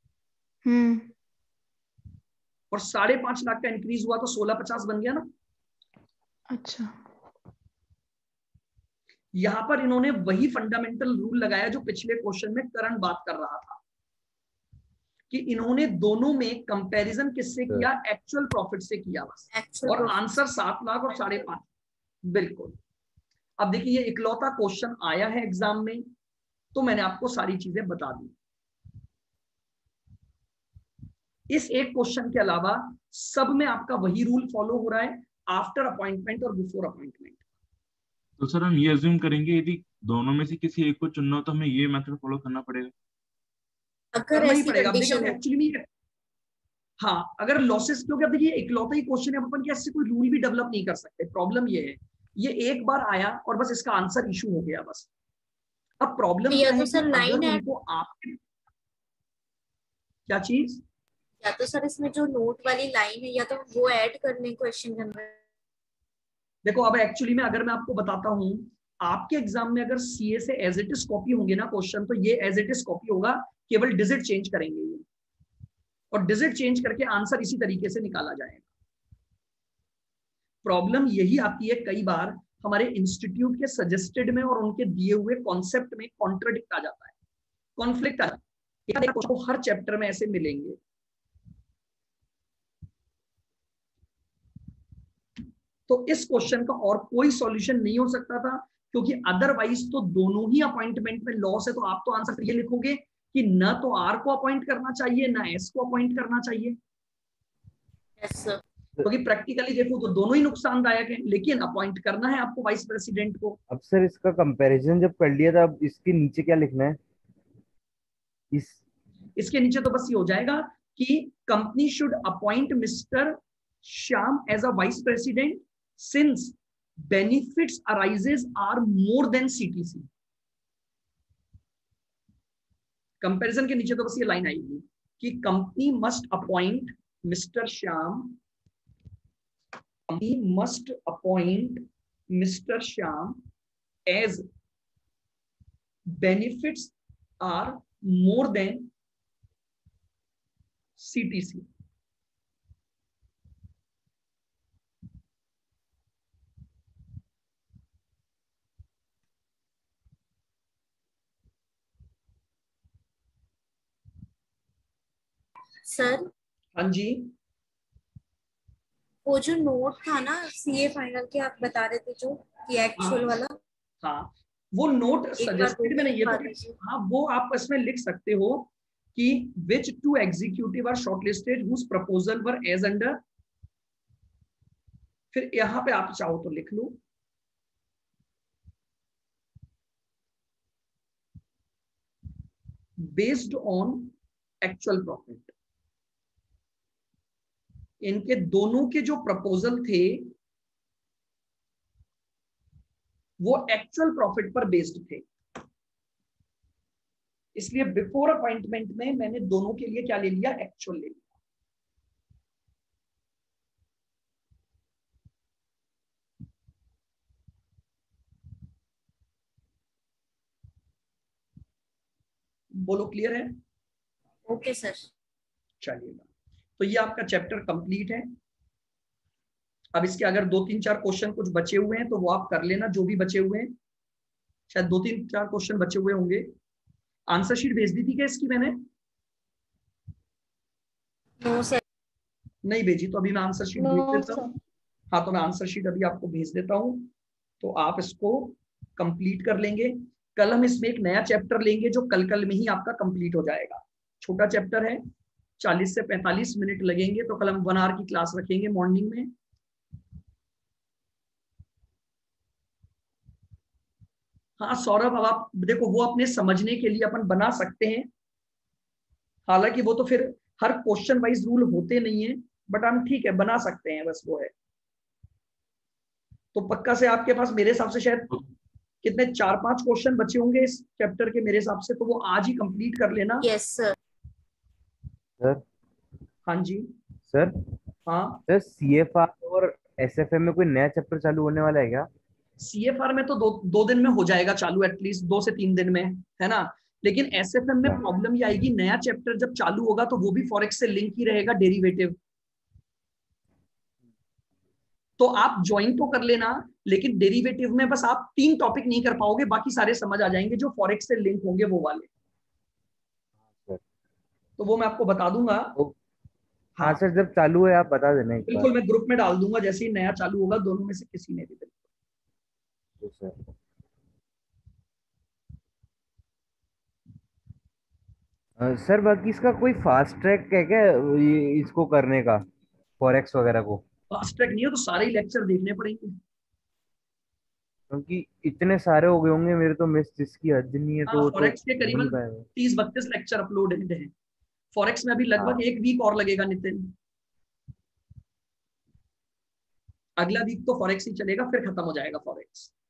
और 5.5 लाख का इंक्रीज हुआ तो 1650 बन गया ना। अच्छा, यहां पर इन्होंने वही फंडामेंटल रूल लगाया जो पिछले क्वेश्चन में करण बात कर रहा था, कि इन्होंने दोनों में कंपैरिजन किससे किया, एक्चुअल प्रॉफिट से किया बस, और आंसर 7 लाख और 5.5। बिल्कुल। अब देखिए ये इकलौता क्वेश्चन आया है एग्जाम में, तो मैंने आपको सारी चीजें बता दी। इस एक क्वेश्चन के अलावा सब में आपका वही रूल फॉलो हो रहा है, आफ्टर अपॉइंटमेंट और बिफोर अपॉइंटमेंट। तो सर हम ये अज्यूम करेंगे यदि दोनों में से किसी एक को चुनना हो तो हमें ये मेथड फॉलो करना पड़ेगा? अगर करना ही ऐसी पड़ेगा। अब देखिए कंडीशन हो। एक्चुअली में, हाँ अगर लॉसेस, क्योंकि अब देखिए इकलौता ही क्वेश्चन है, अपन ऐसे कोई रूल भी डेवलप नहीं कर सकते। प्रॉब्लम ये है, ये एक बार आया और बस इसका आंसर इशू हो गया बस। अब प्रॉब्लम या क्या है तो कि सर लाइन अगर है, उनको आपके क्या चीज, या तो सर इसमें जो नोट वाली लाइन है या तो वो ऐड कर लें क्वेश्चन के अंदर। देखो अब एक्चुअली में अगर मैं आपको बताता हूं, आपके एग्जाम में अगर सीए से एज इट इज कॉपी होंगे ना क्वेश्चन, तो ये एज इट इज कॉपी होगा, केवल डिजिट चेंज करेंगे ये, और डिजिट चेंज करके आंसर इसी तरीके से निकाला जाएगा। प्रॉब्लम यही आती है कई बार हमारे इंस्टीट्यूट के सजेस्टेड में और उनके दिए हुए कॉन्सेप्ट में कॉन्ट्रडिक्ट आ जाता है, कॉन्फ्लिक्ट आ जाता है। आपको हर चैप्टर में ऐसे मिलेंगे। तो इस क्वेश्चन का और कोई सॉल्यूशन नहीं हो सकता था, क्योंकि अदरवाइज तो दोनों ही अपॉइंटमेंट में लॉस है। तो आप तो आंसर ये लिखोगे कि न तो आर को अपॉइंट करना चाहिए ना एस को अपॉइंट करना चाहिए, यस सर। क्योंकि प्रैक्टिकली देखो तो दोनों ही नुकसानदायक है, लेकिन अपॉइंट करना है आपको वाइस प्रेसिडेंट को। अब सर इसका कंपैरिजन जब कर लिया था, अब इसके नीचे क्या लिखना है? इसके नीचे तो बस ये हो जाएगा कि company should appoint mister Shyam as a vice president since benefits arises are more than CTC. Comparison के नीचे तो बस ये लाइन आएगी कि company must appoint mister Shyam, company must appoint mister Shyam as benefits are more than CTC. Sir हाँ जी, वो जो नोट था ना सीए फाइनल के, आप बता रहे थे जो कि एक्चुअल वाला, हाँ वो नोट एक बार वो सजेस्टेड में भी नहीं है लिखवा तो दीजिए। हाँ वो आप इसमें लिख सकते हो कि which two executive are shortlisted whose proposal were as under, फिर यहां पे आप चाहो तो लिख लो बेस्ड ऑन एक्चुअल प्रॉफिट। इनके दोनों के जो प्रपोजल थे वो एक्चुअल प्रॉफिट पर बेस्ड थे, इसलिए बिफोर अपॉइंटमेंट में मैंने दोनों के लिए क्या ले लिया, एक्चुअल ले लिया। बोलो क्लियर है? Okay sir. चलिएगा, तो ये आपका चैप्टर कंप्लीट है। अब इसके अगर 2-3-4 क्वेश्चन कुछ बचे हुए हैं तो वो आप कर लेना, जो भी बचे हुए हैं, शायद 2-3-4 क्वेश्चन बचे हुए होंगे। आंसर शीट भेज दी थी क्या इसकी मैंने? No sir. नहीं भेजी, तो अभी मैं आंसर शीट भेज नो देता सर। हूँ। हाँ तो मैं आंसर शीट अभी आपको भेज देता हूँ, तो आप इसको कंप्लीट कर लेंगे। कल हम इसमें एक नया चैप्टर लेंगे जो कल में ही आपका कंप्लीट हो जाएगा। छोटा चैप्टर है, 40 से 45 मिनट लगेंगे, तो कल हम 1 आवर की क्लास रखेंगे मॉर्निंग में। हाँ सौरभ, अब आप देखो वो अपने समझने के लिए अपन बना सकते हैं, हालांकि वो तो फिर हर क्वेश्चन वाइज रूल होते नहीं है, बट हम ठीक है बना सकते हैं, बस वो है। तो पक्का से आपके पास मेरे हिसाब से शायद कितने 4-5 क्वेश्चन बचे होंगे इस चैप्टर के मेरे हिसाब से, तो वो आज ही कंप्लीट कर लेना। Yes, sir. सर हाँ जी। सर हाँ, सर CFR और SFM में कोई नया चैप्टर चालू होने वाला है क्या? CFR में तो दो दिन में हो जाएगा चालू, एटलीस्ट 2 से 3 दिन में, है ना। लेकिन SFM में प्रॉब्लम ये आएगी, नया चैप्टर जब चालू होगा तो वो भी फॉरेक्स से लिंक ही रहेगा, डेरिवेटिव। तो आप ज्वाइन तो कर लेना, लेकिन डेरिवेटिव में बस आप 3 टॉपिक नहीं कर पाओगे, बाकी सारे समझ आ जाएंगे जो फॉरेक्स से लिंक होंगे वो वाले। तो वो मैं आपको बता दूंगा। हाँ हाँ सर, जब चालू है आप बता देना एक बार। बिल्कुल, मैं ग्रुप में डाल दूंगा जैसे ही नया चालू होगा, दोनों में से किसी ने भी। तो सर सर बाकी इसका कोई फास्ट ट्रैक है क्या इसको करने का, फॉरेक्स वगैरह को? फास्ट ट्रैक नहीं हो तो सारे ही लेक्चर देखने पड़ेंगे। क्योंकि इतने सारे हो गए होंगे मेरे तो, मिस जिसकी हद नहीं है, हाँ, तो वो तो फॉरेक्स के हो करीबन नहीं पाएगा। 30-32 लेक्चर अपलोड हैं। फॉरेक्स में अभी लगभग हाँ 1 वीक और लगेगा नितिन। अगला वीक तो फॉरेक्स ही चलेगा, फिर खत्म हो जाएगा फॉरेक्स।